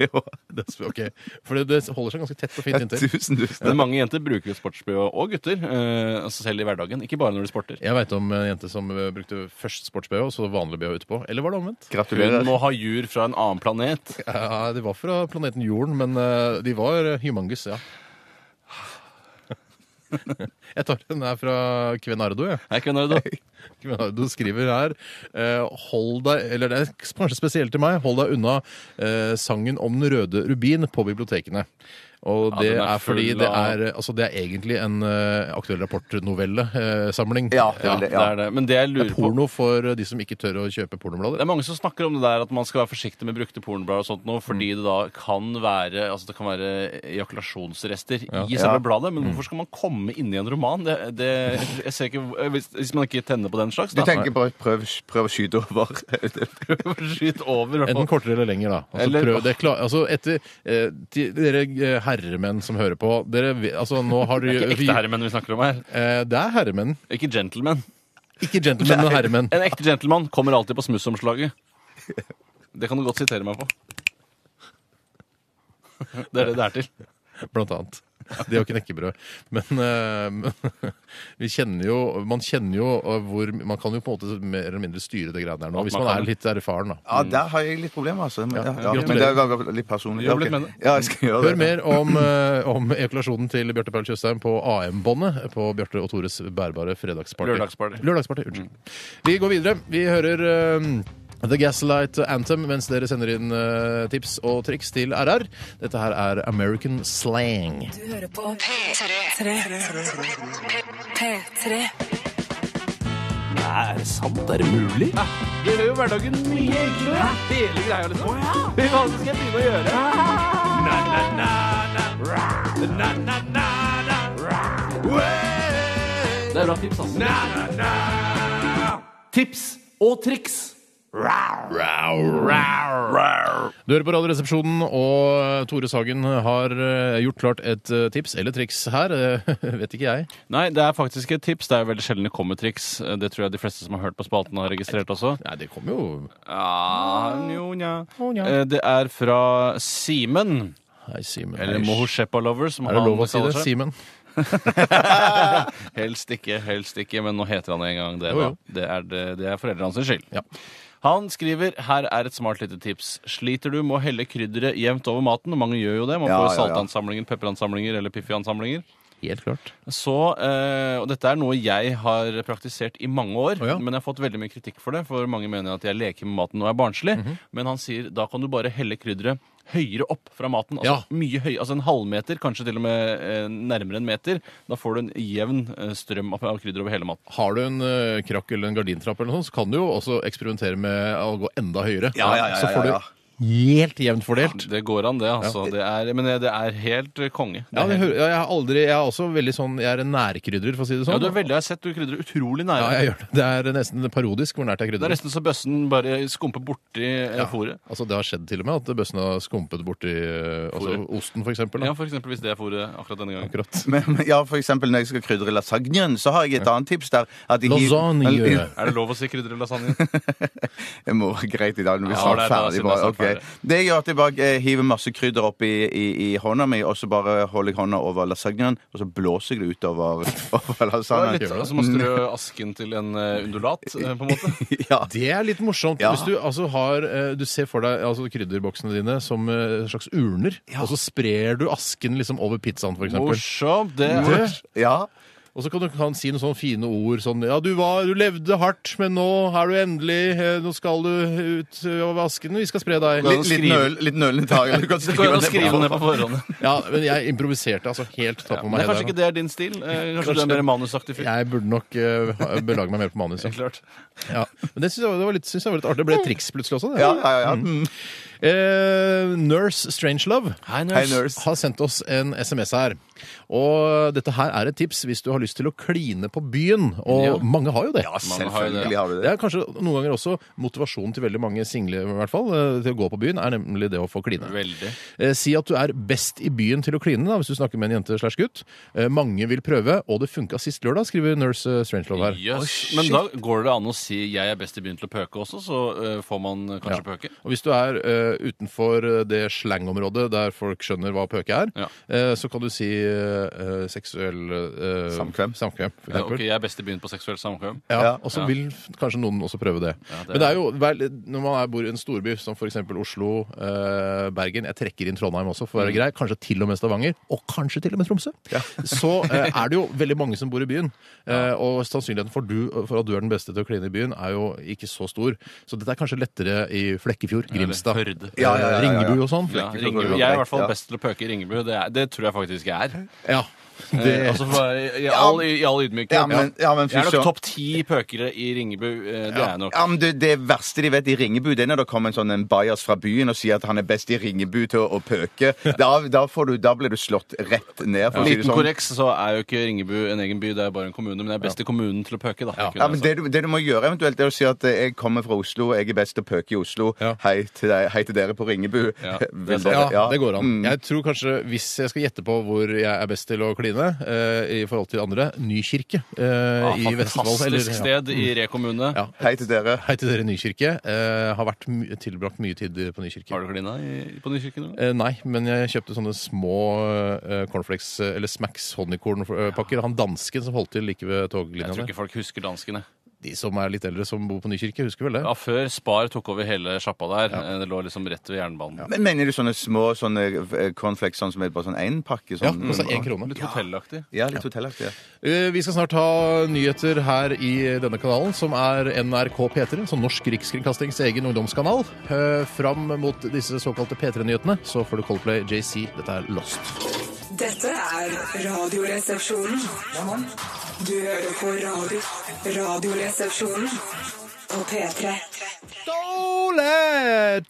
Det, ok, for det, det holder seg ganske tett og fint inntil. Tusen, tusen. Men mange jenter bruker jo sports-B H, og gutter, eh, altså selv i hverdagen. Ikke bare når de sporter. Jeg vet om en jente som eh, brukte først sports-B H, så vanlig B H utpå. Eller var det omvendt? Gratulerer. Hun må ha jur fra en annen planet. Ja, de var fra planeten Jorden, men eh, de var eh, humongous, ja. Jeg tar den her fra Kvenardo, jeg. Hei, Kvenardo. Kvenardo skriver her eh, hold deg, eller det er kanskje spesielt til meg, hold deg unna eh, sangen om den røde rubin på bibliotekene. Og Ja, det den er, er fordi full det av- er, altså det er egentlig en uh, aktuell rapport-novelle-samling. Ja, det er vel det, Det ja. er det. Men det jeg Det lurer er på porno for de som ikke tør å kjøpe Det pornoblader. er mange som snakker om det der at man skal være forsiktig med brukte pornoblader og sånt nå, fordi det da kan være altså det kan være ejakulasjonsrester i selve Ja. bladet. Men hvorfor skal man komme inn i en roman? Det, det, jeg ser ikke, hvis, hvis man ikke tenner på den slags, Du da. tenker på prøv, prøv å skyte over. Skyt over. i hvert fall. Enten kortere eller lenger, da. Altså, Eller- prøv, det er klar, altså etter eh, til dere eh, herremenn som hører på dere, ve- altså nå har Det er dere ikke ekte herremenn vi snakker om her. Eh, det er herremenn. Ikke gentlemen. Ikke gentlemen, men herremenn. En ekte gentleman kommer alltid på smussomslaget. Det kan du godt sitere meg på. Det er det det er til. Blant annet. Det er jo knekkebrød. Men, eh, vi kjenner jo, man kjenner jo eh, hvor Man kan jo på en måte mer eller mindre styre det greiene her nå, hvis man man kan er litt erfaren, da. Ja, der har jeg litt problemer, altså. Men, ja, ja, gratulerer. men det var litt personlig. Jobb litt Ok. med det. Ja, jeg skal gjøre Hør det. mer om, eh, om ejakulasjonen til Bjarte Paul Tjøstheim på A M-båndet på Bjarte og Tores bærbare fredagsparty. Lørdagsparty. Lørdagsparty, unnskyld. Vi går videre. Vi hører eh, The Gaslight Anthem mens dere sender inn eh, tips og triks til R R. Dette her er American Slang. Du hører på P3. P tre. Er det sant? Er det mulig? Det gjør jo hverdagen mye enklere. Hele greia, liksom. Hva skal jeg begynne å gjøre? Na, na, na, na. Na, na, na, na. Det er bra tips, altså. Na, na, na. Tips og triks. Du hører på Radioresepsjonen, og Tore Sagen har eh, gjort klart et eh, tips eller triks her. eh, Vet ikke jeg. Nei, det er faktisk et tips. Det er veldig sjelden det kommer triks. Det tror jeg de fleste som har hørt på spalten har registrert også. Nei, det kommer jo Ja, jo, nja. Å, nja. Eh, Det er fra Simen, Hei, Simen. eller Mohoshepa-lover, som Er det han lov å si kaller det? seg. Simen? Helst ikke, helst ikke, men nå heter han en gang det. Jo, da. jo. Det er, det, det er foreldrene hans skyld. Ja. Han skriver her er et smart lite tips. Sliter du med å helle krydderet jevnt over maten? Og mange gjør jo det. Man Ja, får ja, ja. saltansamlinger, pepperansamlinger eller piffiansamlinger. Helt klart. Så, eh, og dette er noe jeg har praktisert i mange år, Å, ja. men jeg har fått veldig mye kritikk for det, for mange mener at jeg leker med maten og er barnslig. Mhm. Men han sier da kan du bare helle krydderet høyere opp fra maten. Altså Ja. mye høy, altså en halvmeter, kanskje til og med eh, nærmere en meter. Da får du en jevn eh, strøm av, av krydder over hele maten. Har du en eh, krakk eller en gardintrapp, eller noe sånt, så kan du jo også eksperimentere med å gå enda høyere. Ja, ja, ja, Så får ja, ja. du helt jevnt fordelt. Det går an, det. altså. Det er, men det, det er helt eh, konge. Det Ja, er det, helt, hører- ja, jeg har aldri Jeg er også veldig sånn Jeg er en nærkrydrer, for å si det ja, sånn. du er veldig, jeg har sett du krydrer utrolig nære. Ja, jeg gjør det. Det er nesten parodisk hvor nært jeg Det er krydrer. nesten så bøssen bare skumper borti eh, Ja. fôret. Altså, det har skjedd til og med at bøssen har skumpet borti eh, altså, Fôret. osten, for eksempel. Da. Ja, for eksempel hvis det er fôret akkurat denne gangen. Akkurat. Men, men, ja, for eksempel når jeg skal krydre lasagnen, så har jeg et annet tips der. At jeg Lasagne. Er det lov å si krydder i lasagne? Jeg må greit i dag når vi er Ja, snart det er bra, ferdig. siden det er Bare. snart ok. ferdig. Det jeg gjør at jeg bare eh, hiver masse krydder opp i, i, i hånda mi, og så bare holder jeg hånda over lasagnen, og så blåser jeg det utover over lasagnen. Litt, altså, man strø asken til en eh, undulat, eh, på en måte. Ja. Det er litt morsomt. Ja. Hvis du altså har eh, Du ser for deg altså, krydderboksene dine som eh, slags urner, og så sprer du asken liksom over pizzaen, for eksempel. Morsomt. Det Det- er Ja. Og så kan du kan si noen sånne fine ord sånn Ja, du, var, du levde hardt, men nå er du endelig eh, Nå skal du ut eh, av asken. Vi skal spre deg. Litt, litt, nøl, litt nølende tager. Du kan Det går an å det skrive på- ned på forhånd. Ja, men jeg improviserte altså helt tatt på Men meg. det er kanskje der, ikke det er din stil? Eh, Kanskje du er mer manusaktig fyr? Jeg burde nok eh, ha- belage meg mer på manus. Ja. Klart. Ja. Men det syns jeg, det var litt- synes jeg var litt artig. Det ble et triks plutselig også. Det. Ja, ja, ja. Mm. Eh, Nurse Strangelove Hei, Hei, nurse. har sendt oss en S M S her. Og dette her er et tips hvis du har lyst til å kline på byen. Og Ja. mange har jo det. Ja, Man har jo det. selvfølgelig har du Det det. er kanskje noen ganger også motivasjonen til veldig mange single i hvert fall, eh, til å gå på byen, er nemlig det å få kline. Veldig. Eh, Si at du er best i byen til å kline, da, hvis du snakker med en jente slash gutt. Eh, Mange vil prøve, og det funka sist lørdag, skriver Nurse eh, Strangelove her. Jøss. Men da går det an å si 'jeg er best i byen til å pøke' også, så eh, får man kanskje Ja. pøke. Og hvis du er uh, utenfor det slangområdet der folk skjønner hva pøke er, Ja. uh, så kan du si uh, seksuell uh, Samkvem. samkvem for Ja, eksempel. ok, jeg er best i byen på seksuell samkvem. Ja, Ja. og så Ja. vil f- kanskje noen også prøve det. Ja, det Men det er jo, vel, når man er, bor i en storby, som for eksempel Oslo, uh, Bergen, jeg trekker inn Trondheim også for å være grei, kanskje til og med Stavanger, og kanskje til og med Tromsø, så uh, er det jo veldig mange som bor i byen. Uh, og sannsynligheten for, du, for at du er den beste til å kline i byen, er jo ikke så stor. Så dette er kanskje lettere i Flekkefjord, Grimstad, Førde. Ja, ja, ja, ja, ja. Ringebu og sånn. Ja, Flekkefjord Ringebu. går Jeg er i greit, hvert fall ja. best til å pøke i Ringebu. Det, er, det tror jeg faktisk jeg er. Ja, Det, det, altså, for, i, all, I all ydmykhet. Ja, men- ja, men jeg er fy nok søren. topp ti pøkere i Ringebu. eh, Det er jeg nok. Ja, men det, det verste de vet i Ringebu, det er når det kommer en sånn en bajas fra byen og sier at han er best i Ringebu til å, å pøke. Da, da, får du, da blir du slått rett ned. For å si det Liten sånn. korreks, så er jo ikke Ringebu en egen by, det er bare en kommune. Men jeg er best i kommunen til å pøke, da. Ja. Kunne Ja, jeg men sagt. det du, det du må gjøre eventuelt, er å si at eh, jeg kommer fra Oslo, jeg er best til å pøke i Oslo. Ja. Hei, til deg, hei til dere på Ringebu. Ja, Vil det er dere- ja, det går an. Mm. Jeg tror kanskje, hvis jeg skal gjette på hvor jeg er best til å kline eh, i forhold til andre, Nykirke eh, Ja, i Vestfold. fantastisk ja. sted i Re kommune. Ja. Hei til dere. Hei til dere Nykirke. Eh, har vært my tilbrakt mye tid på Nykirke. Har du klina i- på Nykirken? Eh, nei, men jeg kjøpte sånne små eh, cornflakes, eh, eller Smacks honningkornpakker. Han dansken som holdt til like ved Jeg tror toglinjene. ikke folk husker danskene. De som er litt eldre, som bor på Nykirke, husker vel det? Ja, Før Spar tok over hele sjappa der. eh, Det lå liksom rett ved jernbanen. Men mener du sånne små sånne eh, cornflakes sånn som er bare sånn én pakke? Ja, Sånn, koster én krone. Litt hotellaktig. Ja, litt hotellaktig. Ja. Eh, Vi skal snart ha nyheter her i denne kanalen, som er N R K P tre, som Norsk Rikskringkastings egen ungdomskanal. Eh, Fram mot disse såkalte P tre-nyhetene, så får du Coldplay, J C. Dette er Lost. Dette er Radioresepsjonen. Du hører på radio. Radioresepsjonen på P tre. Tole!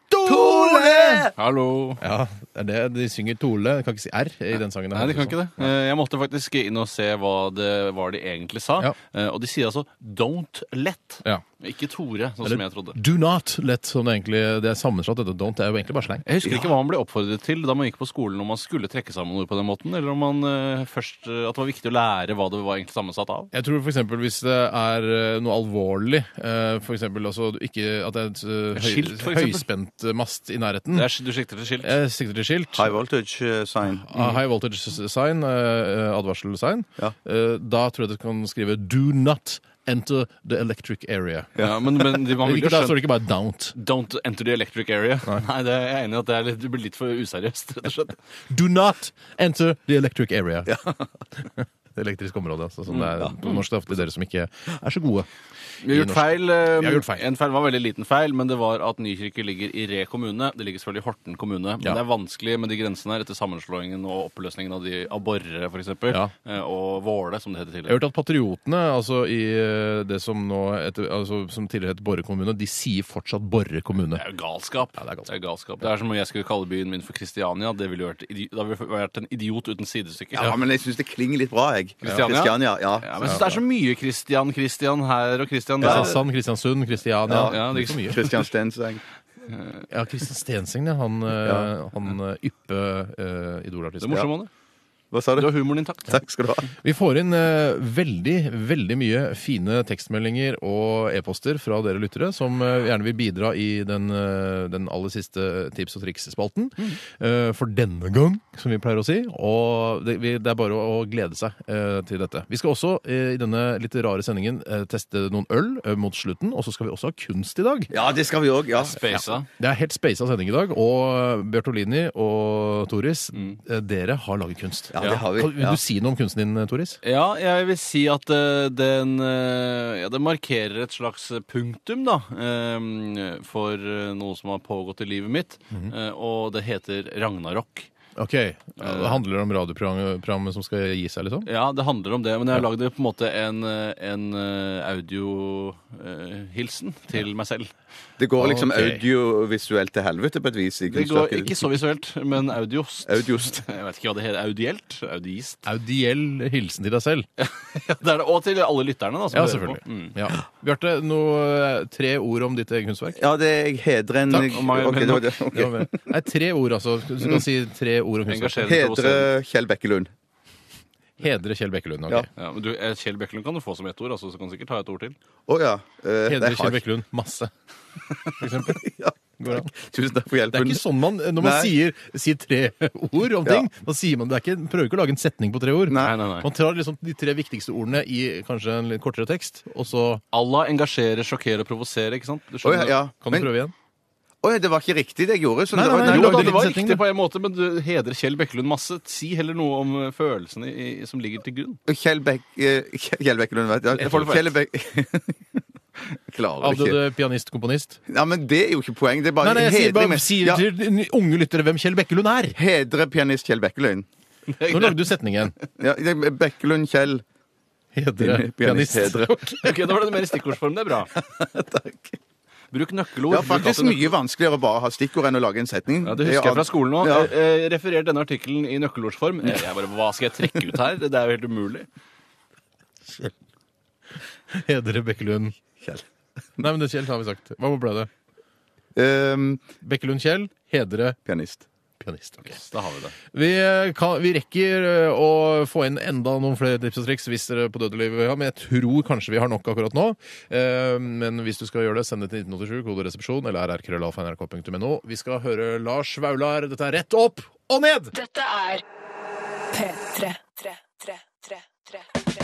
Tole! Hallo! Ja, det er det de synger Tole. De kan ikke si R i den sangen. Nei, de kan ikke det. Eh, Jeg måtte faktisk inn og se hva det var de egentlig sa. Ja. Eh, Og de sier altså 'don't let'. Ja. Ikke Tore, sånn som jeg trodde. Do not let, som det egentlig det er sammensatt. Dette don't er jo egentlig bare slang. Jeg husker ikke hva man ble oppfordret til da man gikk på skolen, om man skulle trekke sammen ord på den måten, eller om man eh, først, eh, at det var viktig å lære hva det var egentlig sammensatt av. Jeg tror for eksempel hvis det er eh, noe alvorlig, eh, for eksempel altså ikke at det er et eh, høy, Skilt, for eksempel. høyspent mast i nærheten. Det er, du sikter til skilt. Jeg sikter til skilt. High voltage eh, sign. Ah, High voltage sign, eh, advarselsign. Ja. Eh, Da tror jeg du kan skrive 'do not enter the electric area'. Ja, men, men de, man vil Ikke, jo da står skjønne det ikke bare 'don't'. Don't enter the electric area. Nei, det er jeg enig i at det, er litt, det blir litt for useriøst, rett og slett. Do not enter the electric area. Det elektriske området. Altså, som det er på norsk ofte dere som ikke er så gode. Vi har gjort feil. eh, Vi har gjort feil. En feil var en veldig liten feil, men det var at Nykirke ligger i Re kommune. Det ligger selvfølgelig i Horten kommune. Men Ja. det er vanskelig med de grensene her etter sammenslåingen og oppløsningen av de av Borre, for eksempel. Ja. eh, Og Våle, som det heter Jeg tidligere. har hørt at patriotene, altså i eh, det som nå etter, altså, som tidligere het Borre kommune, de sier fortsatt Borre kommune. Det er jo galskap. Ja, det er galskap. Det er galskap. Det er som om jeg skulle kalle byen min for Kristiania. Det ville jo vært, idi- da ville jeg vært en idiot uten sidestykke. Ja, men jeg syns det klinger litt bra, jeg. Kristiania? Kristiania, ja. Ja, men jeg synes det er så mye Christian, Christian her og Christian der. Kristiansand, Kristiansund, Kristiania. Ja, det er ikke så mye. Christian Stenseng. Ja, Kristian Stenseng, ja. Han, eh, han eh, yppe uh, idolartist. Det er morsomt, det. Hva sa Du du? har humoren intakt. Takk skal du ha. Vi får inn eh, veldig, veldig mye fine tekstmeldinger og e-poster fra dere lyttere som eh, gjerne vil bidra i den, eh, den aller siste tips- og triks-spalten. Eh, for denne gang, som vi pleier å si. Og det, vi, det er bare å, å glede seg eh, til dette. Vi skal også eh, i denne litt rare sendingen eh, teste noen øl eh, mot slutten. Og så skal vi også ha kunst i dag. Ja, det skal vi òg. Ja. Spasa. Det er helt speisa sending i dag. Og Bjørtolini og Toris, eh, dere har laget kunst. Ja, det har vi. Kan- Vil Ja. du si noe om kunsten din, Toris? Ja, jeg vil si at eh, den eh, ja, det markerer et slags punktum, da, eh, for eh, noe som har pågått i livet mitt. eh, og det heter Ragnarok. Ok, ja, Det handler om radioprogrammet som skal gi seg, liksom? Ja, det handler om det, men jeg har lagd på en måte en, eh, en audiohilsen til meg selv. Det går liksom Ok. audiovisuelt til helvete på et vis. i Det går kunstverket. ikke så visuelt, men audiost. Audiost. Jeg vet ikke hva det heter. Audielt? Audiist? Audiell hilsen til deg selv. Ja, det er det. Og til alle lytterne, da. Som Ja, hører selvfølgelig. på. Mm. Ja. Bjarte, noe, tre ord om ditt eget kunstverk? Ja, det jeg hedrer en Takk. Og meg- Ok, det var det. Ok. Det var med. Nei, tre ord, altså. Du kan si tre ord om kunstverk. Engasjerende provoserende. Hedre Kjell Bekkelund. Hedre Kjell Bekkelund. ok. Ja. Ja, men du, eh, Kjell Bekkelund kan du få som ett ord, altså, så kan du sikkert ta et ord til. Å ja. Eh, Hedre jeg har Kjell ikke- Bekkelund masse, for eksempel. Ja. Går an. Tusen takk for Det er hjelpen. ikke sånn man, når man Nei. sier, sier tre ord om ting, da sier man, det er ikke, prøver ikke å lage en setning på tre ord. Nei, nei, nei. Man tar liksom de tre viktigste ordene i kanskje en litt kortere tekst, og så Allah engasjerer, sjokkerer og provoserer, ikke sant? Du Å, skjønner ja, det? ja. kan du Men, prøve igjen. å, ja, det var ikke riktig det jeg gjorde. Så Nei, det var, nei, nei, Jo lagde da, en det var liten setning, riktig da. på en måte, men du hedrer Kjell Bekkelund masse. Si heller noe om eh, følelsene i, som ligger til grunn. Kjell Bek... eh, Kjell Bekkelund, vet du. Det får du for Kjell Bek... Klarer ikke. Avdøde pianist-komponist. Ja, men det er jo ikke poeng. Det er bare Nei, nei, jeg sier hedring bare med- sier Ja, til unge lyttere hvem Kjell Bekkelund er. hedre pianist Kjell Bekkelund. Nå lagde du setningen. Ja, det er Bekkelund Kjell. Hedre pianist. Hedre. Ok, da var det mer i stikkordsform, det er bra. Takk. Bruk nøkkelord. Det er faktisk Bruk alltid mye vanskeligere å bare ha stikkord enn å lage en setning. Ja, Det husker jeg fra skolen nå. Ja. Eh, eh, referer denne artikkelen i nøkkelordsform. Eh, Jeg bare, Hva skal jeg trekke ut her? Det er jo helt umulig. Hedre Bekkelund. Kjell. Nei, men det Kjell har vi sagt. Hva ble det? Um, Bekkelund Kjell, hedre pianist. pianist. Ok. Da har vi det. Vi, eh, kan, vi rekker eh, å få inn enda noen flere tips og triks hvis dere på Dødeliv vil ha, men jeg tror kanskje vi har nok akkurat nå. Eh, Men hvis du skal gjøre det, send det til nitten åttisju, koderesepsjon, eller r r krøllalfa n r k punktum n o. Vi skal høre Lars Vaular. Dette er Rett opp og ned! Dette er P tre. Tre, tre, tre, tre, tre.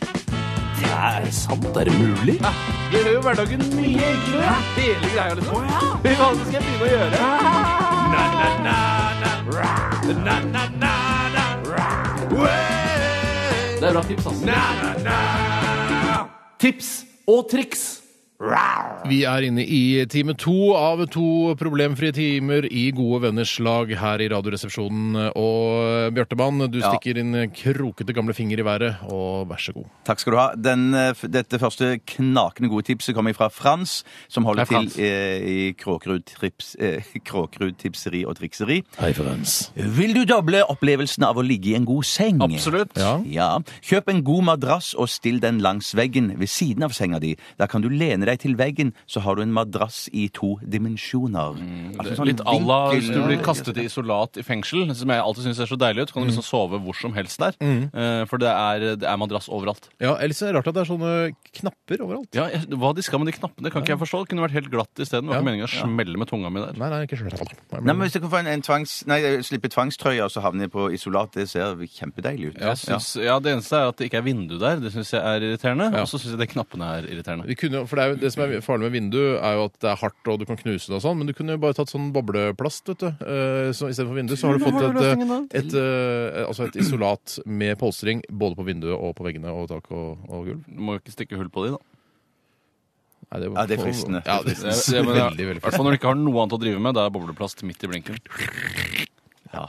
Er det sant? Er det mulig? Ja, det gjør jo hverdagen mye enklere. Hele greia, liksom. Hva skal jeg begynne å gjøre? Na, na, na, na. Na, na, na, na. Det er bra tips, altså. Na, na, na. Tips og triks. Vi er inne i time to av to problemfrie timer i Gode venners lag her i Radioresepsjonen. Og Bjørtemann, du Ja. stikker inn krokete gamle finger i været, og vær så god. Takk skal du ha. Den, eh, f- dette første knakende gode tipset kommer fra Frans, som holder Hei, Frans. til eh, i Kråkerud trips, eh, Kråkerud tipseri og trikseri. Hei, Frans. Vil du doble opplevelsen av å ligge i en god seng? Absolutt. Ja. Ja. Kjøp en god madrass og still den langs veggen ved siden av senga di. Da kan du lene deg til veggen, så har du en madrass i to dimensjoner. Altså sånn Litt à la vinkel- hvis du blir kastet i isolat i fengsel, som jeg alltid syns er så deilig ut. Kan du liksom sove hvor som helst der. Eh, For det er, det er madrass overalt. Ja, ellers er det rart at det er sånne knapper overalt. Ja, jeg- Hva de skal med de knappene, kan ikke jeg forstå. Det kunne vært helt glatt isteden. Det var Ja. ikke meningen å smelle med tunga mi der. Nei, nei, ikke skjønner. Nei, men Hvis jeg kan få en, en tvangs, nei, slippe tvangstrøya og så havne på isolat, det ser kjempedeilig ut. Jeg synes, ja, Det eneste er at det ikke er vindu der. Det syns jeg er irriterende. Og så syns jeg de knappene er irriterende. Vi kunne, jo- for det, er jo, det som er farlig med vindu, er jo at det er hardt og du kan knuse det og sånn, men du kunne jo bare tatt sånn bobleplast, vet du. Eh, Så istedenfor vindu så har du fått et, et, et, altså et isolat med polstring både på vinduet og på veggene og tak og, og gulv. Du må jo ikke stikke hull på de, da. Nei, Ja, det er fristende. Ja, det er Det- det- men det er- veldig, veldig I hvert fall når du ikke har noe annet å drive med. Da er bobleplast midt i blinken. Ja.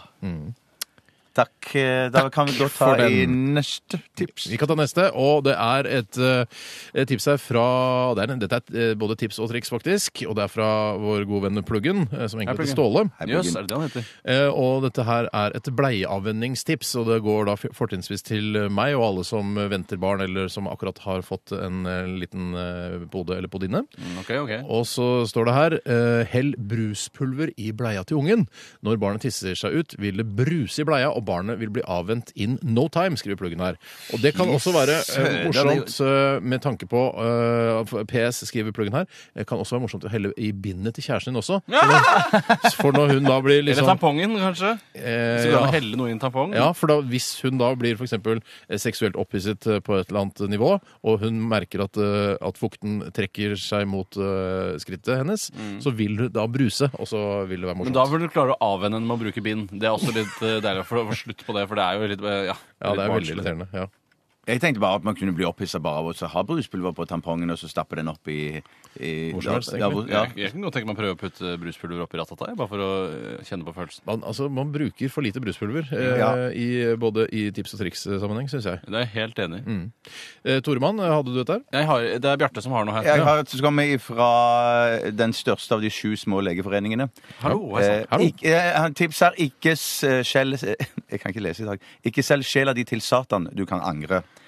Takk. eh, Da kan vi godt ta for i den. neste tips. Vi kan ta neste, og det er et, eh, et tips her fra det er, Dette er eh, både tips og triks, faktisk. Og det er fra vår gode venn Pluggen, eh, som egentlig heter Ståle. Jøss, er det det han heter? Eh, Og dette her er et bleieavvenningstips, og det går da fortrinnsvis til meg og alle som venter barn, eller som akkurat har fått en eh, liten eh, pode eller podinne. Mm, Ok, ok. Og så står det her eh, hell bruspulver i bleia til ungen. Når barnet tisser seg ut, vil det bruse i bleia, og barnet vil bli avvent in no time, skriver Pluggen her. Og det kan også være eh, morsomt eh, med tanke på eh, P S, skriver Pluggen her. Det kan også være morsomt å helle i bindet til kjæresten din også. For når, for når hun da blir Eller liksom tampongen, kanskje? eh, Så kan ja. man helle noe i en tampong? Ja, for da, hvis hun da blir for eksempel eh, seksuelt opphisset eh, på et eller annet nivå, og hun merker at, eh, at fukten trekker seg mot eh, skrittet hennes, så vil hun da bruse, og så vil det være Men morsomt. da vil du klare å avvenne den med å bruke bind. Det er også litt eh, deilig å få få slutt på det, for det er jo litt eh, ja, Ja, det er litt veldig barnslig. irriterende. Ja. Jeg tenkte bare at man kunne bli opphissa bare av å ha bruspulver på tampongen og så stappe den opp i, i Hvor som helst, ja, hvor- ja. Jeg, jeg kan godt tenke meg å prøve å putte bruspulver oppi ratata, jeg, bare for å eh, kjenne på følelsen. Man, altså, man bruker for lite bruspulver, eh, Ja. i, både i tips- og triks-sammenheng, syns jeg. Det er jeg helt enig i. Mm. Eh, Toremann, hadde du dette her? Jeg har, det er Bjarte som har noe her. Jeg har et som kommer fra den største av de sju små legeforeningene. Hallo, hei sann. Eh, ikke, eh, han tipser ikke s- skjell Jeg kan ikke lese i dag. Ikke selg sjela di til Satan, du kan angre.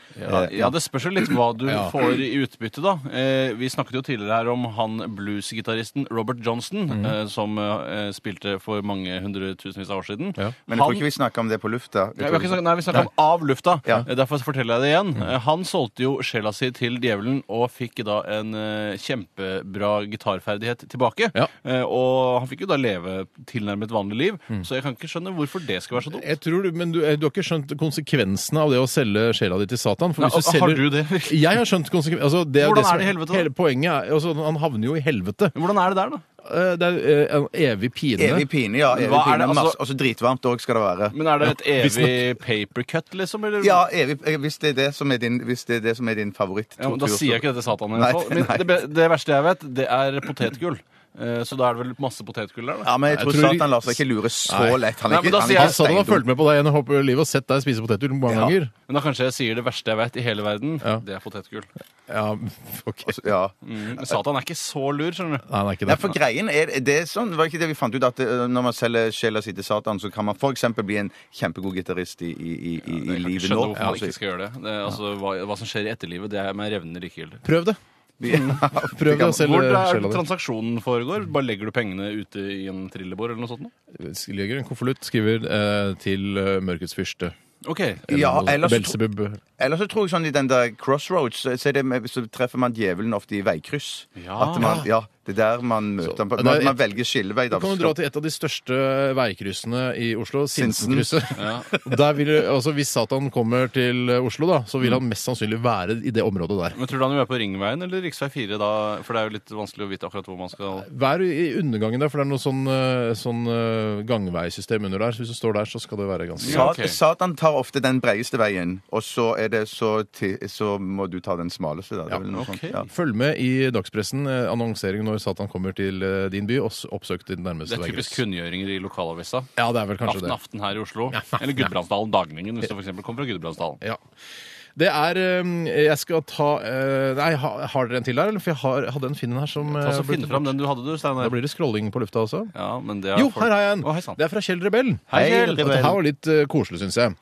Ja, ja, det spørs jo litt hva du Ja. får i utbytte, da. Eh, vi snakket jo tidligere her om han bluesgitaristen Robert Johnston, Mhm. eh, som eh, spilte for mange hundretusenvis av år siden. Ja. Men jeg tror ikke vi snakker om det på lufta. Nei, vi, har ikke snakket, nei, vi snakker om av lufta. Ja. Eh, Derfor forteller jeg det igjen. Eh, Han solgte jo sjela si til djevelen og fikk da en eh, kjempebra gitarferdighet tilbake. Ja. Eh, og han fikk jo da leve tilnærmet vanlig liv, så jeg kan ikke skjønne hvorfor det skal være så dumt. Jeg tror, du- men du, du har ikke skjønt konsekvensene av det å selge sjela di til Satan? For Nei, hvis du har selger... du det? Jeg har skjønt konsekvensene. Altså, det Hvordan det som er det i helvete, da? Hele poenget er altså, han havner jo i helvete. Hvordan er det der, da? Eh, Det er eh, en evig pine. Evig pine, ja. Evig Hva er pine. det, altså- Masse- Og så dritvarmt òg skal det være. Men er det et evig papercut, liksom? Eller? Ja, evig, hvis det er det som er din, hvis det er det som er din favoritt. Ja, men Da sier jeg ikke dette Satan. I Nei, hvert fall. Men nei. det, be- det verste jeg vet, det er potetgull. Eh, Så da er det vel masse potetgull der, da? Ja, men jeg tror, Jeg tror- Satan lar seg ikke lure så Nei. lett. Han Nei, er men ikke, da han sier er jeg- ikke Satan har steindum. fulgt med på deg gjennom Hopp livet og sett deg spise potetgull mange Ja. ganger. Men da kanskje jeg sier det verste jeg vet i hele verden. Ja. Det er potetgull. Ja, ok. Altså, ja. Mm. Men Satan er ikke så lur, skjønner du. Nei, han er ikke Nei, det. for greien er, det er sånn, var ikke det vi fant ut at eh, når man selger sjela si til Satan, så kan man for eksempel bli en kjempegod gitarist i, i, i, i, i Jeg kan ikke livet skjønne nå. hvorfor man ikke skal gjøre det. det er, altså, hva, hva som skjer i etterlivet, det er meg revnende likegyldig. Prøv det. Ja, Prøv det å selge Hvor er sjela di. transaksjonen foregår? Bare legger du pengene ute i en trillebår eller noe sånt? nå? Legger en konvolutt, skriver eh, til eh, Mørkets fyrste. Ok. Ja, noe- ellers så tro- Belzebub. Ellers så tror jeg sånn i den der Crossroads, så så er det med, så treffer man djevelen ofte i veikryss. Ja. At man, ja, det er der man møter ham. det Man, er- man velger skillevei. Da Da. kan du dra til et av de største veikryssene i Oslo, Sinsen. Sinsenkrysset. Ja. Der vil, altså, hvis Satan kommer til Oslo, da, så vil han mest sannsynlig være i det området der. Men Tror du han vil være på Ringveien eller Riksvei fire da? For det er jo litt vanskelig å vite akkurat hvor man skal Vær i undergangen der, for det er noe sånn, eh, sånn eh, gangveisystem under der. Så hvis du står der, så skal det være ganske Ja, Sat- ok. Satan tar ofte den breieste veien, og så er det så, til, så må du ta den smaleste. Da. Det er vel noe ok. sånt, ja. Følg med i dagspressen, eh, annonsering når Satan kommer til eh, din by, og s- oppsøk din Det nærmeste er typisk veikryss. kunngjøringer i lokalavisa. Ja, det er vel kanskje Aften det. Aften her i Oslo. Eller Gudbrandsdalen Dagningen, hvis du for eksempel kommer fra Gudbrandsdalen. Ja. Det er eh, Jeg skal ta eh, Nei, ha, har dere en til der? Eller? For jeg har, hadde en Finn her som eh, Ta så ble- Finn fram den du hadde, du, Da Steinar. blir det scrolling på lufta også. Ja, men det er Jo, folk- her har jeg en! Å, hei sann. Det er fra Kjell Rebell. Hei, Kjell. Dette her var litt eh, koselig, syns jeg.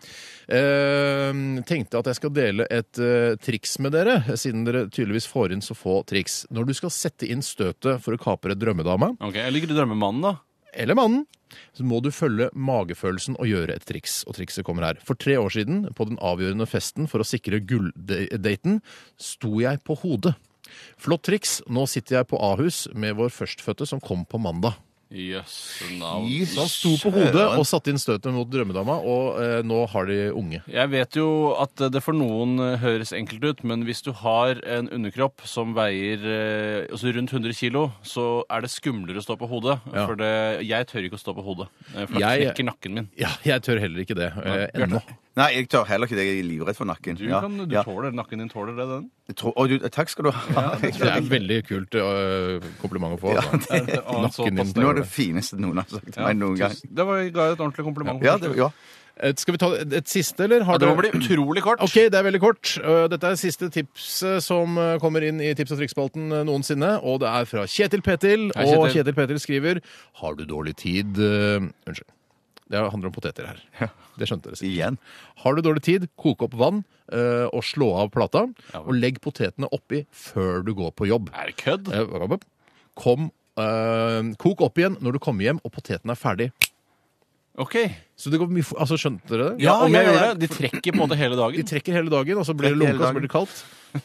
Eh, tenkte at jeg skal dele et eh, triks med dere, siden dere tydeligvis får inn så få triks. Når du skal sette inn støtet for å kapre drømmedama, Ok, Jeg ligger i drømmemannen, da. eller mannen, så må du følge magefølelsen og gjøre et triks. Og trikset kommer her. For tre år siden, på den avgjørende festen for å sikre gulldaten, sto jeg på hodet. Flott triks. Nå sitter jeg på Ahus med vår førstfødte som kom på mandag. Jøss navn. Så han sto på hodet og satte inn støtet mot drømmedama, og eh, nå har de unge. Jeg vet jo at det for noen eh, høres enkelt ut, men hvis du har en underkropp som veier eh, altså rundt hundre kilo, så er det skumlere å stå på hodet. Ja. For det, jeg tør ikke å stå på hodet, eh, for da Jeg- knekker nakken min. Ja, jeg tør heller ikke det eh, Bjarte. ennå. Nei, jeg tør heller ikke det. Jeg er livredd for nakken. Du, Ja, kan, du ja. tåler, nakken din tåler det, den. Jeg tror- og du, takk skal du ha. Det er veldig kult øh, kompliment å få. altså. Å, Nakken din såpass. Nå er det fineste noen har sagt til Ja, meg noen gang. tusen- Det var, ga jeg et ordentlig kompliment. Ja, det, ja. Eh, Skal vi ta et, et siste, eller? Har Ja, det må dere- bli utrolig kort. Ok, det er veldig kort. Uh, Dette er siste tipset som uh, kommer inn i tips- og triksspalten uh, noensinne, og det er fra Kjetil Petil. Hei, Og Kjetil. Kjetil Petil skriver: Har du dårlig tid uh, Unnskyld. Det handler om poteter her. Det skjønte dere sikkert. Igjen. Har du dårlig tid, kok opp vann uh, og slå av plata, Ja, vel. og legg potetene oppi før du går på jobb. Er det kødd? Eh, Kom, uh, kok opp igjen når du kommer hjem og poteten er ferdig. Ok. Så det går mye for, altså Skjønte dere det? Ja, om ja, jeg ja, gjør ja. det. De trekker på en måte hele De dagen. trekker hele dagen, og så blir det Trekker hele lunka, så dagen. blir det kaldt.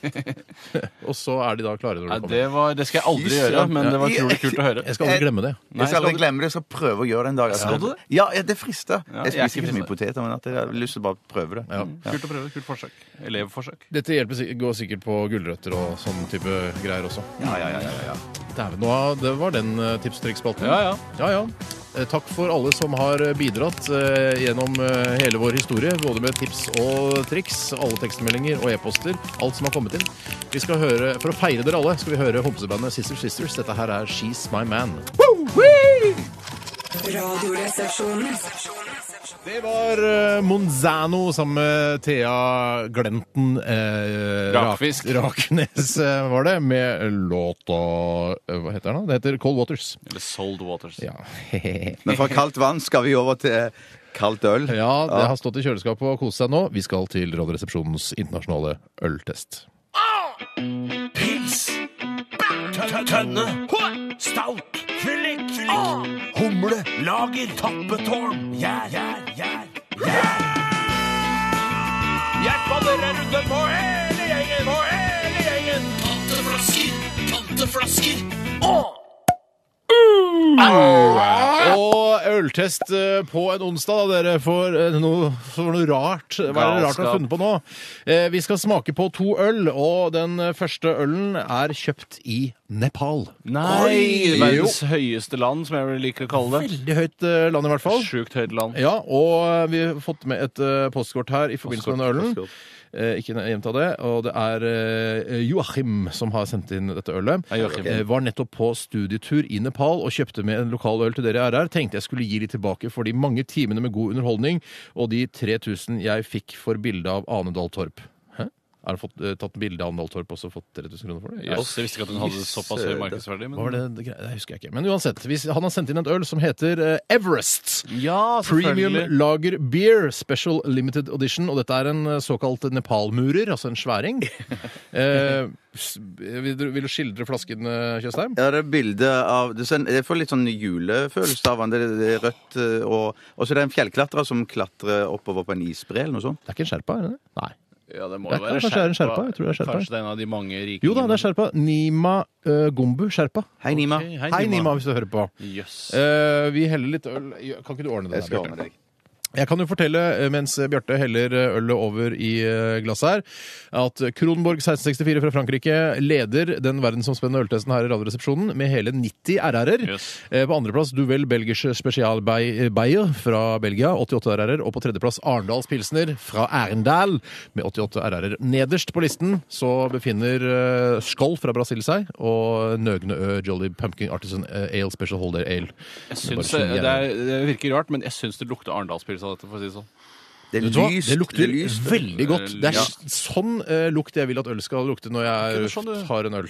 Og så er de da klare når Nei, du kommer. det, var, det skal jeg aldri Fy gjøre, søren. men det var Ja. utrolig kult å høre. Jeg skal aldri glemme det. Nei, Jeg skal aldri skal du- glemme det. Jeg skal prøve å gjøre det en dag. Skal du det? Ja, ja, det frister. Ja, jeg jeg er spiser ikke ikke så mye fristet. poteter, men at jeg har lyst til å bare prøve det. Ja. Kult å prøve. Kult forsøk. Elevforsøk. Dette hjelper, sik- går sikkert på gulrøtter og sånn type greier også. Ja, ja, ja, ja, ja. Dæven, nå- det var den uh, tips- og triksspalten. Ja, ja. ja, ja. Eh, Takk for alle som har bidratt eh, gjennom eh, hele vår historie, både med tips og triks, alle tekstmeldinger og e-poster, alt som har kommet inn. Vi skal høre, For å feire dere alle skal vi høre homsebandet Sister Sisters. Dette her er She's My Man. Radioresepsjonen. Det var eh, Monzano sammen med Thea Glenten eh, Rakfisk. Rak, Raknes, eh, var det, med låta eh, Hva heter den da? Det heter Cold Waters. Eller Sold Waters. Ja. Men fra kaldt vann skal vi over til Kaldt øl. Ja, det har stått i kjøleskapet og kost seg nå. Vi skal til Radioresepsjonens internasjonale øltest. Pils. Tønne. Stout. Fyllik. Humle. Lager. Tappetårn. Gjær. Gjær. Gjær. Gjær. Hjertballer er runde på hele gjengen. På hele gjengen. Panteflasker. Panteflasker. Åh! Og øltest eh, på en onsdag, da, dere, for eh, noe, for noe rart. Hva er det rart dere har funnet på nå? Eh, vi skal smake på to øl, og den første ølen er kjøpt i Nepal. Nei! Verdens høyeste land, som jeg liker å kalle det. Veldig høyt eh, land i hvert fall. Sjukt høyt land. Ja, og vi har fått med et eh, postkort her i forbindelse med denne ølen. Postkort. Eh, ikke gjemt av det, og det er eh, Joachim som har sendt inn dette ølet. Hei, Joachim. Eh, var nettopp på studietur i Nepal og kjøpte med en lokal øl til dere i R R. Tenkte jeg skulle gi litt tilbake for de mange timene med god underholdning og de tre tusen jeg fikk for bildet av Ane Dahl Torp. Hæ? Har han fått, eh, tatt bilde av Ane Dahl Torp og så fått tre tusen kroner for det? Yes, jeg visste ikke at hun hadde såpass høy markedsverdi. Men... Hva var det? Det, det husker jeg ikke. Men uansett, hvis, han har sendt inn et øl som heter eh, Everest. Ja, Premium selvfølgelig. Lager Beer Special Limited Edition. Og dette er en eh, såkalt Nepalmurer, altså en sværing. eh, s- vil, du, vil du skildre flasken, eh, Tjøstheim? Ja, det er bilde av det er sånn- Jeg får litt sånn julefølelse av den. Det, det er rødt, eh, og, og så er det en fjellklatrer som klatrer oppover på en isbre eller noe sånt. Det er ikke en Sherpa, er det det? Nei. Ja, det må Ja, jo være kanskje det er en Sherpa. Jeg tror det er Sherpa. Kanskje det er en av de mange rike... Jo da, det er Sherpa. Nima uh, Gombu Sherpa. Hei, Nima. Ok, Hei, Nima, hvis du hører på. Jøss. Eh, vi heller litt øl. Kan ikke du ordne det? Jeg skal der, Bjarte? ordne deg. Jeg kan jo fortelle, eh, mens Bjarte heller eh, ølet over i eh, glasset her, at Kronborg seksten sekstifire fra Frankrike leder den verdensomspennende øltesten her i Radioresepsjonen med hele nitti R R-er. Yes. Eh, På andreplass Duvel Belgische Special Bayer fra Belgia, åttiåtte R R-er. Og på tredjeplass Arendals Pilsner fra Arendal med åttiåtte R R-er. Nederst på listen så befinner eh, Skål fra Brasil seg, og Nøgne Ø Jolly Pumpkin Artisan Ale Special Holiday Ale. Jeg Det er bare syns, så det, er, det virker rart, men jeg syns det lukter Arendalspils av dette, for å si det sånn. Det er Vet du hva? lyst. Det lukter det er lyst. veldig godt. Det er Ja. s- sånn eh, lukt jeg vil at øl skal lukte når jeg Ikke sånn, du- tar en øl.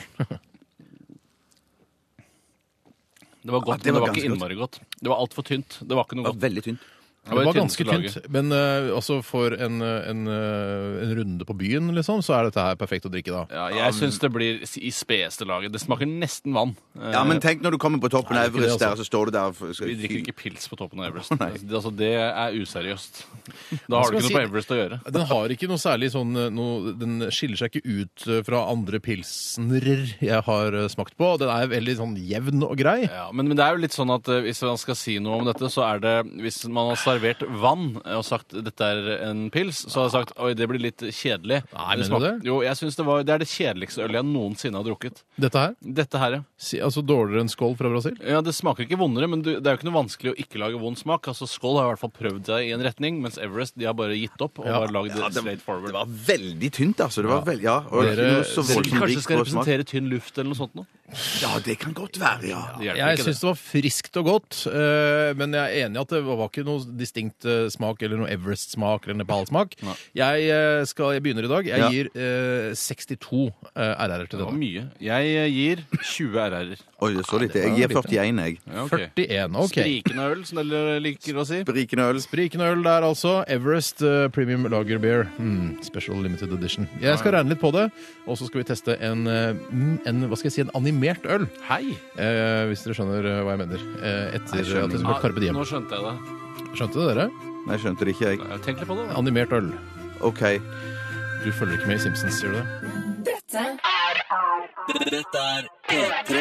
Det var godt, Ja, det men det var var ikke ganske innmari godt. Det var altfor tynt. Det var ikke noe Det var godt. veldig tynt. Det var det ganske tynneste tynt, men uh, også for en, uh, en, uh, en runde på byen, liksom, så er dette her perfekt å drikke da. Ja, jeg syns det blir i spedeste laget. Det smaker nesten vann. Ja, men tenk når du kommer på toppen Nei, av det er ikke Everest det, der, så står du der og Vi drikker ikke pils på toppen av Everest. Nei. Det, altså, det er useriøst. Da Hva har skal du ikke jeg noe på si? Everest å gjøre. Den har ikke noe særlig sånn uh, noe, Den skiller seg ikke ut uh, fra andre pilsnerer jeg har uh, smakt på. Den er veldig sånn jevn og grei. Ja, men, men det er jo litt sånn at uh, hvis man skal si noe om dette, så er det hvis man har servert vann og sagt dette er en pils, så har jeg sagt oi, det blir litt kjedelig. Nei, det mener du det? Jo, jeg synes det var Det er det kjedeligste ølet jeg noensinne har drukket. Dette her, Dette her, ja. si, altså dårligere enn Skål fra Brasil. Ja, Det smaker ikke vondere, men du, det er jo ikke noe vanskelig å ikke lage vond smak. Altså, Skål har i hvert fall prøvd seg i en retning, mens Everest de har bare gitt opp og Ja. bare lagd Ja, det det, straight forward. det var veldig tynt, altså. Det var veld, ja, og Dere- ikke noe så dere voldsomt Kanskje det rik skal på smak. representere tynn luft eller noe sånt noe? Ja, det kan godt være, ja. Det hjelper Jeg ikke syns det var friskt og godt, eh, men jeg er enig i at det var ikke noe distinkt eh, smak eller noe Everest-smak eller Nepal-smak. Nei. Jeg, eh, skal- jeg begynner i dag. Jeg Ja. gir eh, sekstito eh, R R-er til Det var denne. mye. Jeg eh, gir tjue R R-er. Oi, det er så lite. Jeg gir førtien, jeg. Ja, ok. førtien, ok. Sprikende øl, som dere liker å si. Berikende øl. Sprikende øl der, altså. Everest eh, Premium Lager Beer. Mm, special Limited Edition. Jeg skal regne litt på det, og så skal vi teste en, eh, mm, en hva skal jeg si, en animert øl. Hei! Eh, hvis dere skjønner eh, hva jeg mener. Eh, etter Jeg skjønner. at det skal bli Carpe Diem. Nå skjønte jeg det. Skjønte det, dere? Nei, jeg skjønte det ikke, jeg. Tenk litt på det. da. Animert øl. OK. Du følger ikke med i Simpsons, gjør du det? Dette Dette er P tre.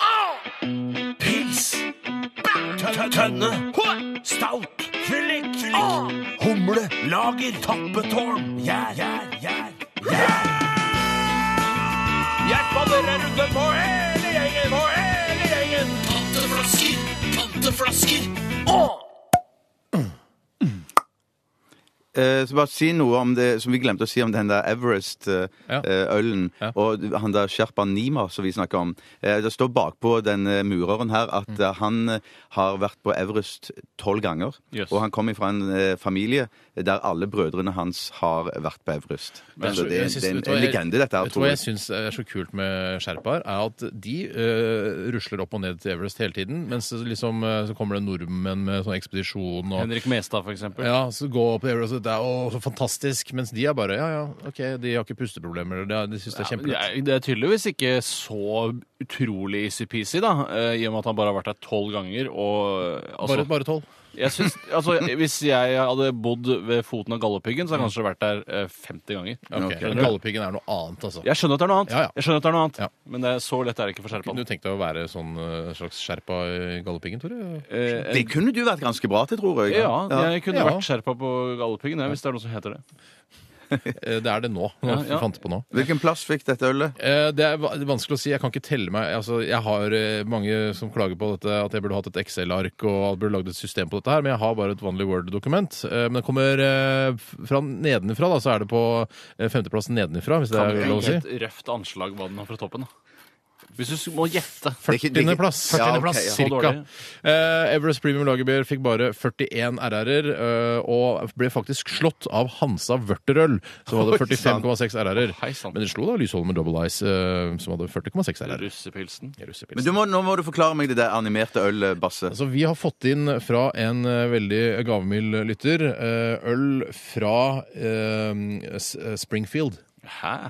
Pils. Tønne. Stout. Fyllik. Humle. Lager. Tappetårn. Gjær. Gjær. Gjær. Gjær. Hjertballer er runde på hele gjengen. På hele gjengen. Panteflasker. Panteflasker. Åh! Eh, så bare si noe om det som vi glemte å si om den der Everest-ølen. Ja. Ja. Og han der Sherpa Nima som vi snakker om. Eh, det står bakpå den eh, mureren her at eh, han eh, har vært på Everest tolv ganger. Yes. Og han kommer fra en eh, familie der alle brødrene hans har vært på Everest. Men Så jeg- det, jeg synes- det er en, vet du hva en jeg- legende, dette her, Vet du tror hva jeg. jeg syns er så kult med sherpaer, er at de øh, rusler opp og ned til Everest hele tiden, mens liksom, øh, så kommer det nordmenn med sånn ekspedisjon og Henrik Mestad, for eksempel. ja, så gå opp på Everest, og det er å, så fantastisk, mens de er bare ja, ja, OK, de har ikke pusteproblemer, de, de syns det er kjempelett. Ja, det er tydeligvis ikke så utrolig easy-peasy, da, eh, i og med at han bare har vært der tolv ganger. Og, altså, Bare bare tolv. jeg synes, altså, hvis jeg hadde bodd ved foten av Galdhøpiggen, så hadde jeg kanskje vært der eh, femti ganger. Ok, Ok. men Galdhøpiggen er noe annet, altså. Jeg skjønner at det er noe annet. Ja, ja. Jeg skjønner at det er noe annet. Ja. Men det er så lett er det ikke for Kunne skjerpene. du tenkt deg å være sånn øh, slags sherpa i Galdhøpiggen, Tore? Eh, Det kunne du vært ganske bra til, tror jeg. ja, jeg kunne Ja. vært skjerpa på Galdhøpiggen, ja, hvis det er noe som heter det. Eh, Det er det nå. nå Ja, ja. fant jeg på nå. Hvilken plass fikk dette ølet? Eh, Det er va- vanskelig å si. Jeg kan ikke telle meg. Altså, jeg har eh, mange som klager på dette, at jeg burde hatt et Excel-ark og burde lagd et system på dette her, men jeg har bare et vanlig Word-dokument. Eh, Men det kommer eh, f- fra nedenifra, da, så er det på eh, femteplassen nedenifra, hvis det Kan er du lov å si. gi et røft anslag hva den har fra toppen, da? Hvis du s- må gjette. Det er ikke- det er ikke- førtiendeplass. Ja, ok, førtiendeplass, ja. Så cirka. dårlig. Eh, Everest Premium Lagerbeer fikk bare førtien R R-er, eh, og ble faktisk slått av Hansa Vørterøl, som hadde Oi, førtifem komma seks R R-er. Hei sann. Men de slo da Lysholmer Double Ice, eh, som hadde førti komma seks R R. Russepilsen. Men du må, nå må du forklare meg det der animerte ølet, Basse. Altså, vi har fått inn fra en eh, veldig gavmild lytter eh, øl fra eh, S- eh, Springfield. Hæ?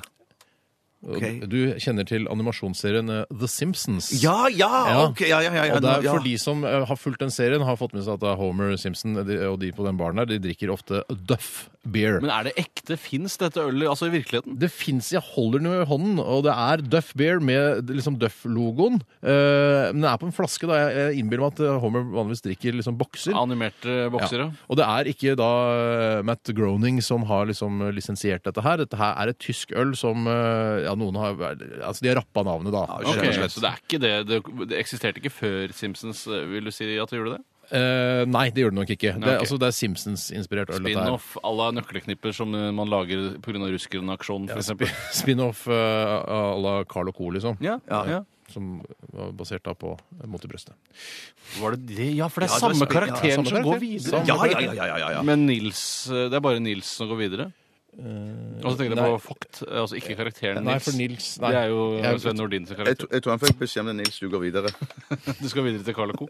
Og Ok. Du kjenner til animasjonsserien eh, The Simpsons. Ja, ja! Ja. Ok, ja, ja, ja, ja, Og det er ja. for de som eh, har fulgt den serien, har fått med seg at det er Homer Simpson de, og de på den baren der, de drikker ofte Duff Beer. Men er det ekte? Fins dette ølet altså i virkeligheten? Det fins, jeg holder den jo i hånden, og det er Duff Beer med liksom Duff-logoen. Eh, men det er på en flaske, da. Jeg, jeg innbiller meg at eh, Homer vanligvis drikker liksom bokser. Animerte boksere? Og det er ikke da eh, Matt Groening som har liksom lisensiert dette her. Dette her er et tysk øl som eh, ja, noen har Altså, de har rappa navnet, da. Ok, rett og slett. Så det er ikke det. det Det eksisterte ikke før Simpsons. Vil du si at det gjorde det? Eh, nei, det gjør det nok ikke. Det, Nei, ok. altså, det er Simpsons-inspirert øl. dette her. Spin-off à la nøkkelknipper som man lager pga. ruskeren-aksjonen, Ja, f.eks. spi- Spin-off uh, à la Carl og Co., liksom. Ja, ja. ja. Som var basert da på Mot i brøstet. Var det det? Ja, for det er Ja, det var samme spi- ja, karakteren samme som går karakter. videre. Samme Ja, ja, ja, ja, ja, ja. Men Nils Det er bare Nils som går videre? Og så tenker jeg nei. på Vogt, altså ikke karakteren Nei, Nils. for Nils nei. Det er jo Jeg- Sven Nordin sin Jeg, karakter. tr- jeg tror han fikk beskjed om det, Nils. Du går videre. Du skal videre til Carl og Co.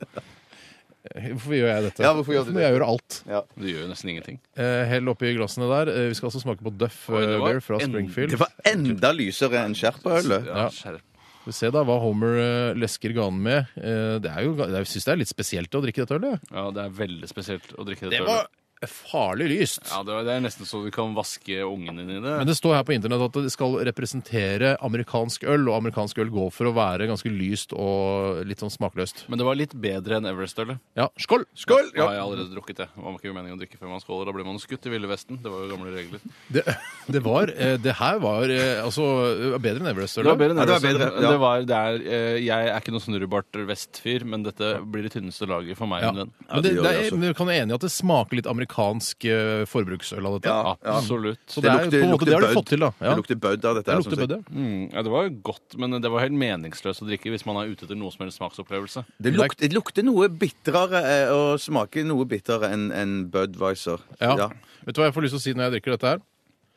Hvorfor gjør jeg dette? Ja, hvorfor gjør du må det? jeg gjøre alt? Du gjør jo nesten ingenting. Eh, hell oppi glassene der. Eh, vi skal altså smake på Duff Oi, det eh, var Beer fra en- Springfield. Det var enda lysere enn Sherpa-ølet. Ja, Ja. skjerp. Vi ser da hva Homer eh, lesker ganen med. Eh, det er jo, jeg syns det er litt spesielt å drikke dette ølet. Ja, det er veldig spesielt å drikke Det dette var ølet. farlig lyst. Ja, det er- det er nesten så du kan vaske ungen din i det. Men det står her på internett at det skal representere amerikansk øl, og amerikansk øl går for å være ganske lyst og litt sånn smakløst. Men det var litt bedre enn Everest-ølet. Ja, skål! Skål! Ja, jeg har allerede drukket det. Det var ikke meningen å drikke før man skåler. Da blir man skutt i Ville Vesten. Det var jo gamle regler. Det, det var eh, Det her var eh, altså bedre enn Everest. Det var bedre enn Ja, det var Everest. bedre, ja. Det var, det er, eh, jeg er ikke noen snurrebart vestfyr, men dette blir det tynneste laget for meg. Ja. en venn. Men det, det gjør det det, er, altså. men du kan være enig i at det smaker litt amerikansk eh, forbruksøl av dette. Ja. Absolutt. Så det, er jo på en måte, det har de fått til, da. Ja. Det lukter bødd av dette. Det her, lukter synes jeg. bødd, ja. Mm, ja, det var jo godt, men det var helt meningsløst å drikke hvis man er ute etter noe som helst smaksopplevelse. Det lukter, det lukter noe bitrere eh, og smaker noe bitrere enn enn Budweiser. Ja. Vet du hva jeg får lyst til å si når jeg drikker dette her?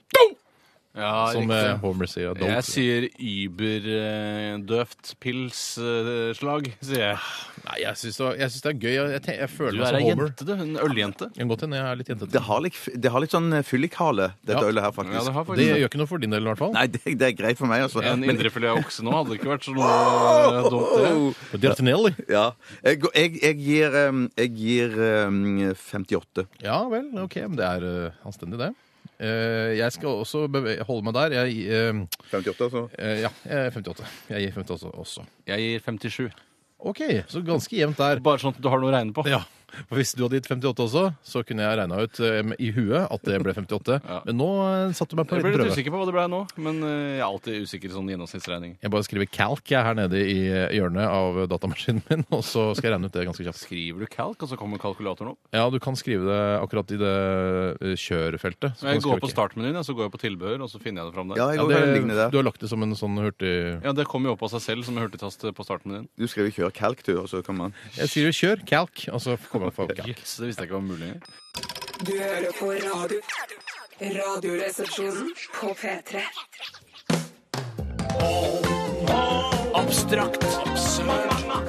Ja, Som riktig. eh, Homer sier. Don't. Jeg sier überdøvt pilsslag, sier jeg. Nei, jeg syns det, var- jeg synes det er gøy. Jeg, jeg, tenk- jeg føler Du meg er som ei Homer. jente, du. En øljente. Jeg kan godt hende jeg er litt jentete. Det har litt, det har litt sånn eh, fyllikhale, dette Ja. ølet her, faktisk. Ja, det har Det faktisk gjør ikke noe for din del, i hvert fall. Nei, det, det er greit for meg, altså. En Men- indrefilet av okse nå hadde ikke vært så noe eh, dumt, det. Og Diartinelli. Ja. Jeg, går- jeg, jeg gir, um, jeg gir um, femtiåtte. Ja vel, ok, men det er eh, anstendig, det. Eh, jeg skal også beve holde meg der. Jeg, eh, femtiåtte, altså? eh, ja, jeg er femtiåtte. Jeg gir femtiåtte også. Jeg gir femtisju. OK, så ganske jevnt der. Bare sånn at du har noe å regne på. Ja. For hvis du hadde gitt femtiåtte også, så kunne jeg regna ut eh, i huet at det ble femtiåtte. Ja. Men nå eh, satte du meg på Jeg litt ble litt prøve. usikker på hva det ble nå, men eh, jeg er alltid usikker i sånn gjennomsnittsregning. Jeg bare skriver calc jeg her nede i eh, hjørnet av datamaskinen min, og så skal jeg regne ut det ganske kjapt. Skriver du calc, og så kommer kalkulatoren opp? Ja, du kan skrive det akkurat i det eh, kjørfeltet. Så kan Jeg du går skrive på ikke. startmenyen, ja, så går jeg på tilbehør, og så finner jeg det fram der. Ja, jeg Ja, går det, liggende der. du har lagt det som en sånn hurtig... Ja, det kommer jo opp av seg selv som en hurtigtast på startmenyen. Du skriver kjør kalktur, og så kan man Jeg sier jo kjør, calc, og så kommer man på calc. Yes, det visste jeg ikke var mulig engang. Du hører på radio. Radioresepsjonen på P tre. Abstrakt. Absurd.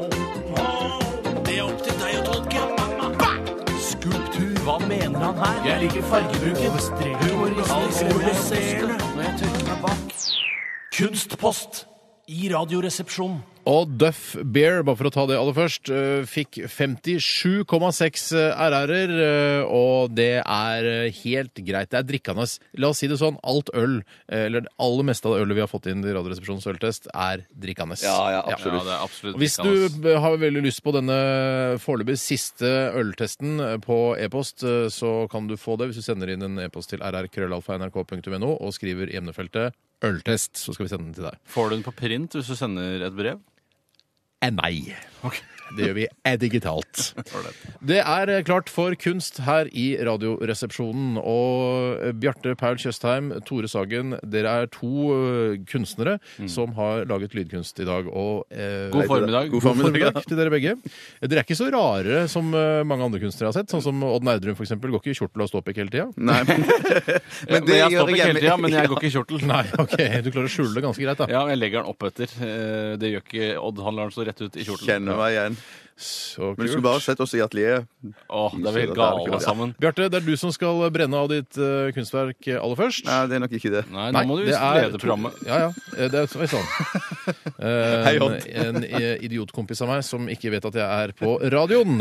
Det er opp til deg å tolke. Skulptur. Hva mener han her? Jeg liker fargebruken. Humoristisk. Når jeg tørker meg bak. Kunstpost i Radioresepsjonen. Og Duff Bear, bare for å ta det aller først, eh, fikk femtisju komma seks R R-er, eh, og det er eh, helt greit. Det er drikkende. La oss si det sånn, alt øl, eh, eller det aller meste av det ølet vi har fått inn i Radioresepsjonens øltest, er drikkende. Ja, ja, Ja, absolutt. det er absolutt Og hvis drikkende. du b- har veldig lyst på denne foreløpig siste øltesten på e-post, eh, så kan du få det hvis du sender inn en e-post til r r krøllalfa n r k punktum n o og skriver i emnefeltet øltest, så skal vi sende den til deg. Får du den på print hvis du sender et brev? Eh, nei. Det gjør vi eh, digitalt. Det er eh, klart for kunst her i Radioresepsjonen. Og eh, Bjarte Paul Tjøstheim, Tore Sagen, dere er to eh, kunstnere som har laget lydkunst i dag. Og, eh, God formiddag. God formiddag til dere begge. Dere er ikke så rare som eh, mange andre kunstnere har sett. Sånn som Odd Nerdrum, for eksempel, går ikke i kjortel og ståpikk hele tida. Nei, men, Men det jeg gjør står ikke jeg hele tida, men jeg går ikke i kjortel. Nei, ok, du klarer å skjule det ganske greit, da. Ja, jeg legger den opp etter. Eh, Det gjør ikke Odd. Han lar den stå rett ut i kjortel. Kjenner meg igjen. Så Men du kult. skulle bare sett oss i atelieret. Åh, det er vi helt gale sammen. Bjarte, det er du som skal brenne av ditt eh, kunstverk eh, aller først. Nei, det er nok ikke det. Nei, nå må du det visst er lede to- programmet. Ja, ja. Eh, Det er så- sånn. Eh, Hei, Odd. en, en idiotkompis av meg som ikke vet at jeg er på radioen.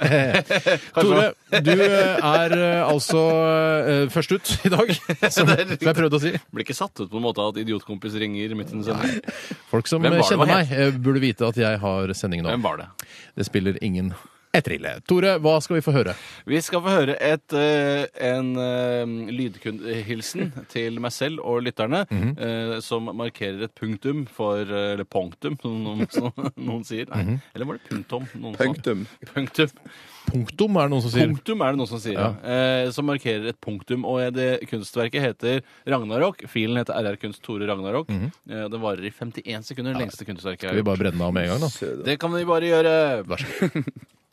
Tore, du eh, er eh, altså eh, først ut i dag, som, som jeg prøvde å si. Blir ikke satt ut på en måte at idiotkompis ringer midt i en sending. Folk som Hvem var det? kjenner Hva meg, eh, burde vite at jeg har sending nå. Hvem var det? Det spiller ingen etrille. Tore, hva skal vi få høre? Vi skal få høre et, eh, en uh, lydhilsen til meg selv og lytterne, eh, som markerer et punktum for eh, Eller punktum, som noen, som noen sier. Nei. Eller var det punktum? Noen sa? Punktum. Punktum. Punktum er det noen som sier. Punktum er det noen som sier, ja. Eh, som markerer et punktum. Og det kunstverket heter Ragnarok. Filen heter R R Kunst Tore Ragnarok. eh, det varer i femtien sekunder. Det lengste kunstverket jeg Skal vi har gjort. bare brenne av med en gang, da? Det kan vi bare gjøre. Vær så god.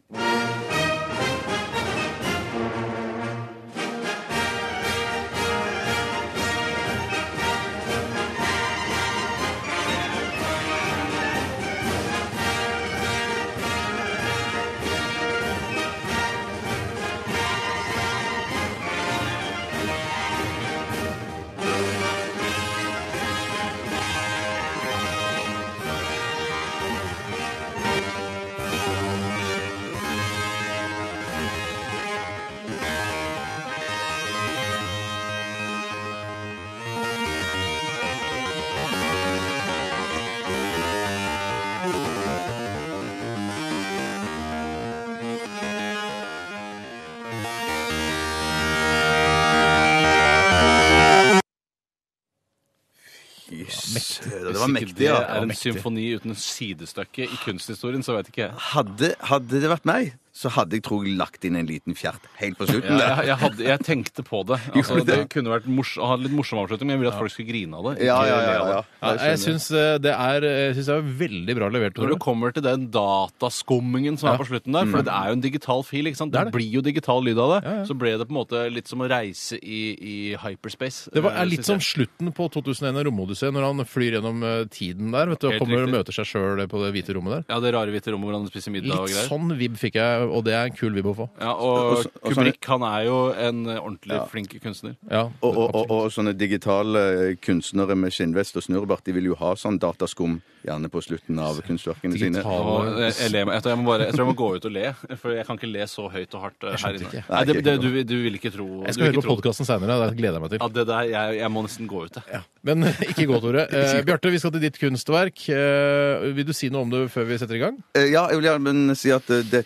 Jøss. Det var Hvis mektig, ikke det ja. er en symfoni uten sidestykke i kunsthistorien, så vet ikke jeg. Hadde, hadde det vært meg, så hadde jeg tror jeg lagt inn en liten fjert helt på slutten. Ja, der. jeg, jeg, hadde, jeg tenkte på det. Altså, det kunne vært mors ha litt morsom avslutning, men jeg ville at folk skulle grine av det. Ja, ikke ja, le ja, av det. ja. Ja, jeg syns eh, det er jeg synes det er veldig bra levert. Når Tore. du kommer til den dataskummingen som Ja. er på slutten der, for det er jo en digital fil, ikke sant? Det Det, er det. blir jo digital lyd av det, Ja, ja. så ble det på en måte litt som å reise i, i hyperspace. Det var, eh, er litt synes som jeg. slutten på to tusen og en av Romodysseen, når han flyr gjennom eh, tiden der vet du, og Helt kommer og riktig. møter seg sjøl på det hvite rommet der. Ja, det rare hvite rommet hvor han spiser middag og Litt greier. sånn vibb fikk jeg, og det er en kul vibb å få. Ja, og Og så- og så- Kubrick, han er jo en eh, ordentlig flink kunstner. Ja, Og, og, og, og sånne digitale kunstnere med skinnvest og snurrebart, de vil jo ha sånn dataskum gjerne på slutten av kunstverkene sine. Digital- Og jeg, jeg, ler meg- jeg, tror jeg, må bare, jeg tror jeg må gå ut og le, for jeg kan ikke le så høyt og hardt eh, Jeg her skjønte inne. ikke. Nei, det, det, du, du vil ikke tro Jeg du skal vil høre ikke på tro. podkasten seinere. Det gleder jeg meg til. Ja, det der, jeg, jeg må nesten gå ut, jeg. Men ikke gå, Tore. Eh, Bjarte, vi skal til ditt kunstverk. Eh, vil du si noe om det før vi setter i gang? Eh, Ja, jeg vil gjerne si at eh, dette er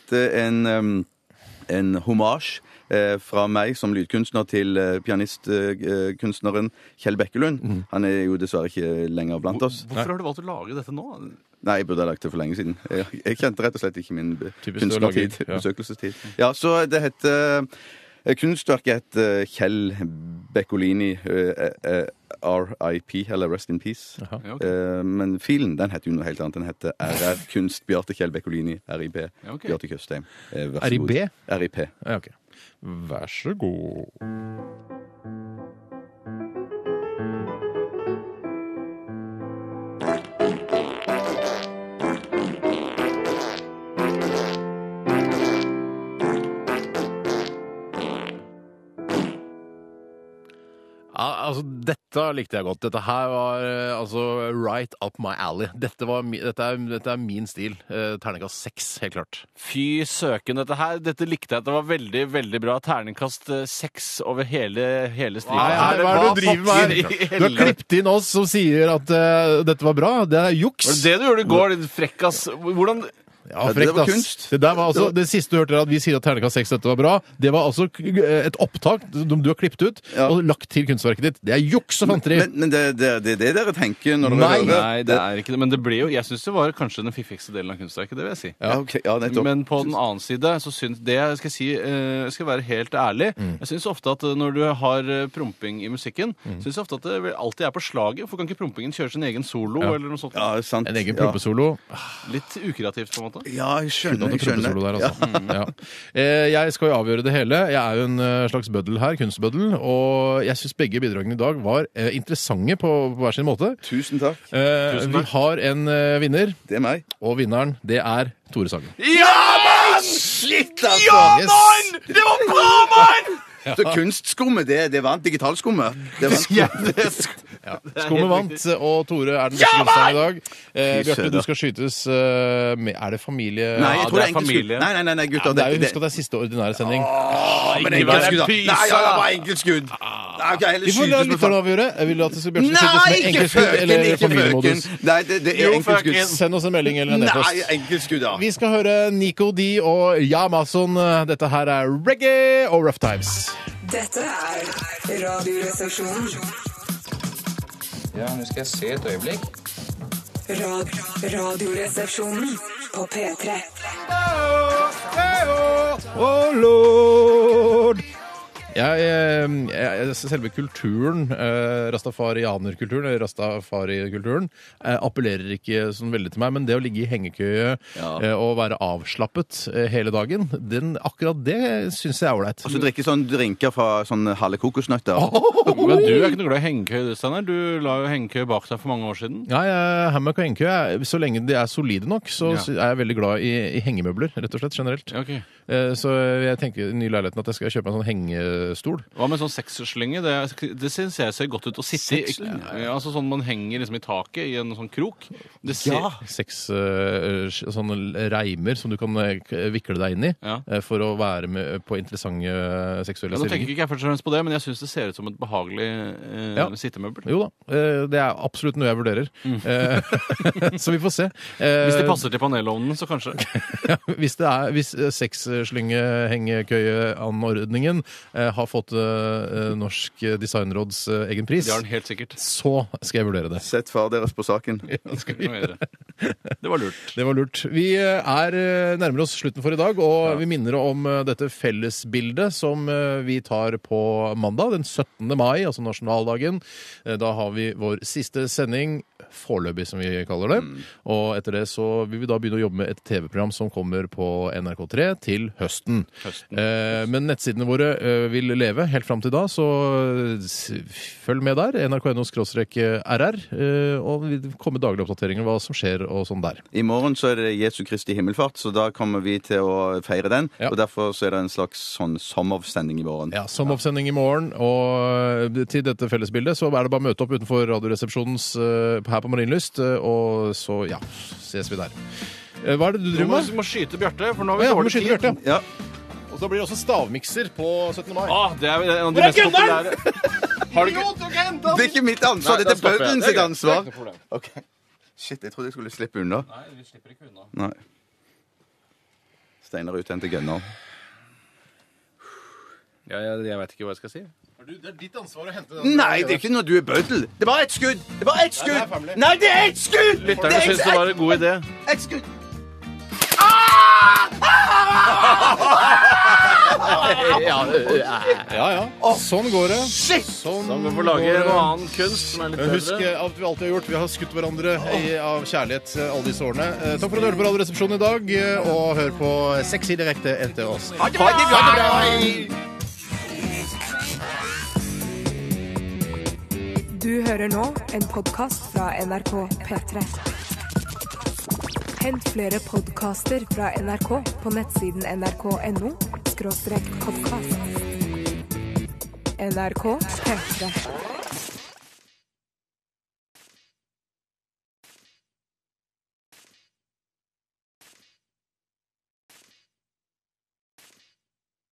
en, um, en hommage eh, fra meg som lydkunstner til eh, pianistkunstneren eh, Kjell Bekkelund. Mm. Han er jo dessverre ikke lenger blant oss. Hvorfor har du valgt å lage dette nå? Nei, jeg burde ha lagt det for lenge siden. Jeg, jeg kjente rett og slett ikke min kunstnertid, ja. besøkelsestid. Ja, så det heter kunstverket heter Kjell Bekkolini uh, uh, R I P, eller Rest in Peace. Aha, ja, okay. uh, men filen den heter jo noe helt annet. Den heter R R Kunst Bjarte Kjell Bekkolini R I B ja, okay. Bjarte Tjøstheim. Uh, R I B? R I P. Ja, ok. Vær så god. Altså, dette likte jeg godt. Dette her var altså right up my alley. Dette, var, dette, er, dette er min stil. Eh, terningkast seks, helt klart. Fy søken, dette her. Dette likte jeg. Det var veldig, veldig bra. Terningkast seks over hele, hele stripen. Nei, hva er det du driver med her? Du har klippet inn oss som sier at uh, dette var bra. Det er juks. Var det det du gjorde i går, din frekkas? Hvordan... Ja, frekt, det var kunst. Det, der var altså, det siste du hørte at vi sier at terningkast seks dette var bra, det var altså et opptak som du har klippet ut ja. og lagt til kunstverket ditt. Det er juks og fanteri. Men, men det, det, det er det dere tenker når dere Nei, hører? Nei, det er ikke det. Men det ble jo, jeg synes det var kanskje den fiffigste delen av kunstverket, det vil jeg si. Ja, okay. ja, men på den annen side, så synes det jeg skal si, jeg skal være helt ærlig, mm. jeg synes ofte at når du har promping i musikken, mm. synes jeg ofte at det alltid er på slaget. Hvorfor kan ikke prompingen kjøre sin egen solo, ja. eller noe sånt? Ja, sant. En egen prompesolo. Litt ukreativt, på en måte. Ja, jeg skjønner. Jeg skjønner. Der, altså. ja. Ja. Jeg skal jo avgjøre det hele. Jeg er jo en slags bøddel her, kunstbøddel, og jeg synes begge bidragene i dag var interessante på, på hver sin måte. Tusen takk. Eh, Tusen takk. Vi har en vinner. Det er meg. Og vinneren, det er Tore Sagen. Ja, mann! Shit, altså! Ja, mann! Det var bra, mann! Ja. Så kunstskummet, det, det vant. Digitalskummet. Det vant. Ja, ja. Skummet vant, og Tore er den beste kunstneren i dag. Eh, Bjarte, du skal skytes uh, med Er det familie? Nei, jeg tror det er familie. Nei, nei, nei, nei gutter. Ja, det er jo, husk at det er siste ordinære sending. Åh, men enkeltskudd, da. Nei, ja, det var enkeltskudd. Okay, Vi får la lytterne avgjøre. Jeg vil at det skal Bjarte skytes med enkeltskudd eller familiemodus. Nei, det, det er enkeltskudd. Send oss en melding eller en e-post. Nei, enkeltskudd, ja. Vi skal høre Nico D og Yamason. Dette her er reggae og Rough Times. Dette er Radioresepsjonen. Ja, nå skal jeg se et øyeblikk. Rad, radioresepsjonen på P tre. Oh lord! Jeg, jeg, selve kulturen, eh, rastafarianerkulturen, eller rastafarikulturen, eh, appellerer ikke sånn veldig til meg, men det å ligge i hengekøye ja. eh, og være avslappet eh, hele dagen, den, akkurat det synes jeg er ålreit. Og så drikke sånn drinker fra sånn halve kokosnøtter. Oh! Men du er ikke noe glad i hengekøye, Steinar. Du la jo hengekøye bak deg for mange år siden. Ja, jeg, hammock og hengekøye, så lenge de er solide nok, så ja. er jeg veldig glad i, i hengemøbler, rett og slett, generelt. Ja, okay. eh, så jeg tenker i den nye leiligheten at jeg skal kjøpe en sånn henge stol. Hva med sånn sexslynge? Det, det synes jeg ser godt ut å sitte i. Ja, altså sånn man henger liksom i taket i en sånn krok. Det ser... Ja! Seks uh, sånne reimer som du kan vikle deg inn i ja. uh, for å være med på interessante uh, seksuelle ja, nå tenker ikke jeg først og fremst på det, men jeg synes det ser ut som et behagelig uh, ja. sittemøbel. Jo da, uh, det er absolutt noe jeg vurderer. Mm. Uh, så vi får se. Uh, hvis det passer til panelovnen, så kanskje. hvis det er, hvis uh, sexslynge hengekøyeanordningen uh, har fått uh, Norsk Designråds uh, egen pris, det har den helt sikkert. Så skal jeg vurdere det. Sett far deres på saken. Ja, det skal vi gjøre. Det var lurt. Det var lurt. Vi er uh, nærmere oss slutten for i dag, og ja. vi minner om uh, dette fellesbildet som uh, vi tar på mandag, den syttende mai, altså nasjonaldagen. Uh, da har vi vår siste sending, foreløpig som vi kaller det, mm. og etter det så vil vi da begynne å jobbe med et T V-program som kommer på N R K tre til høsten. høsten. Uh, men nettsidene våre uh, vil leve helt fram til da, så følg med der, N R K N O skråstrek R R, og vi kommer daglige oppdateringer hva som skjer og sånn der. I morgen så er det Jesu Kristi himmelfart, så da kommer vi til å feire den, ja. og derfor så er det en slags sånn sommersending i morgen. Ja, sommersending i morgen, og til dette fellesbildet så er det bare å møte opp utenfor Radioresepsjonens her på Marienlyst, og så, ja, ses vi der. Hva er det du driver med? Du må, må skyte Bjarte, for nå har vi ja, dårlig tid. Bjarte, ja. Og så blir det også stavmikser på syttende mai. Ah, det er en av de mest populære. Har du ikke... Det er ikke mitt ansvar, Nei, det er bøddelen sitt ansvar. Det er ikke noe problem. Okay. Shit, jeg trodde jeg skulle slippe unna. Nei, vi slipper ikke unna. Nei. Steinar Utente Gunnar. Ja, jeg, jeg vet ikke hva jeg skal si. Det er ditt ansvar å hente den. Nei, det er ikke når du er bøddel. Det var ett skudd! Det var ett skudd! Nei, det er ett skudd! Lytterne syns det var en god idé. Ett skudd! Ja, ja. Sånn går det. Sånn Da må vi få lage noe annen kunst som er litt Men husk bedre. alt vi alltid har gjort. Vi har skutt hverandre i, av kjærlighet alle disse årene. Eh, Takk for at du hørte på Radioresepsjonen i dag, eh, og hør på Sexy direkte etter oss. Ha det bra! Du hører nå en podcast fra N R K P tre. Hent flere podcaster fra N R K på nettsiden N R K punktum N O skråstrek podcast. N R K P tre.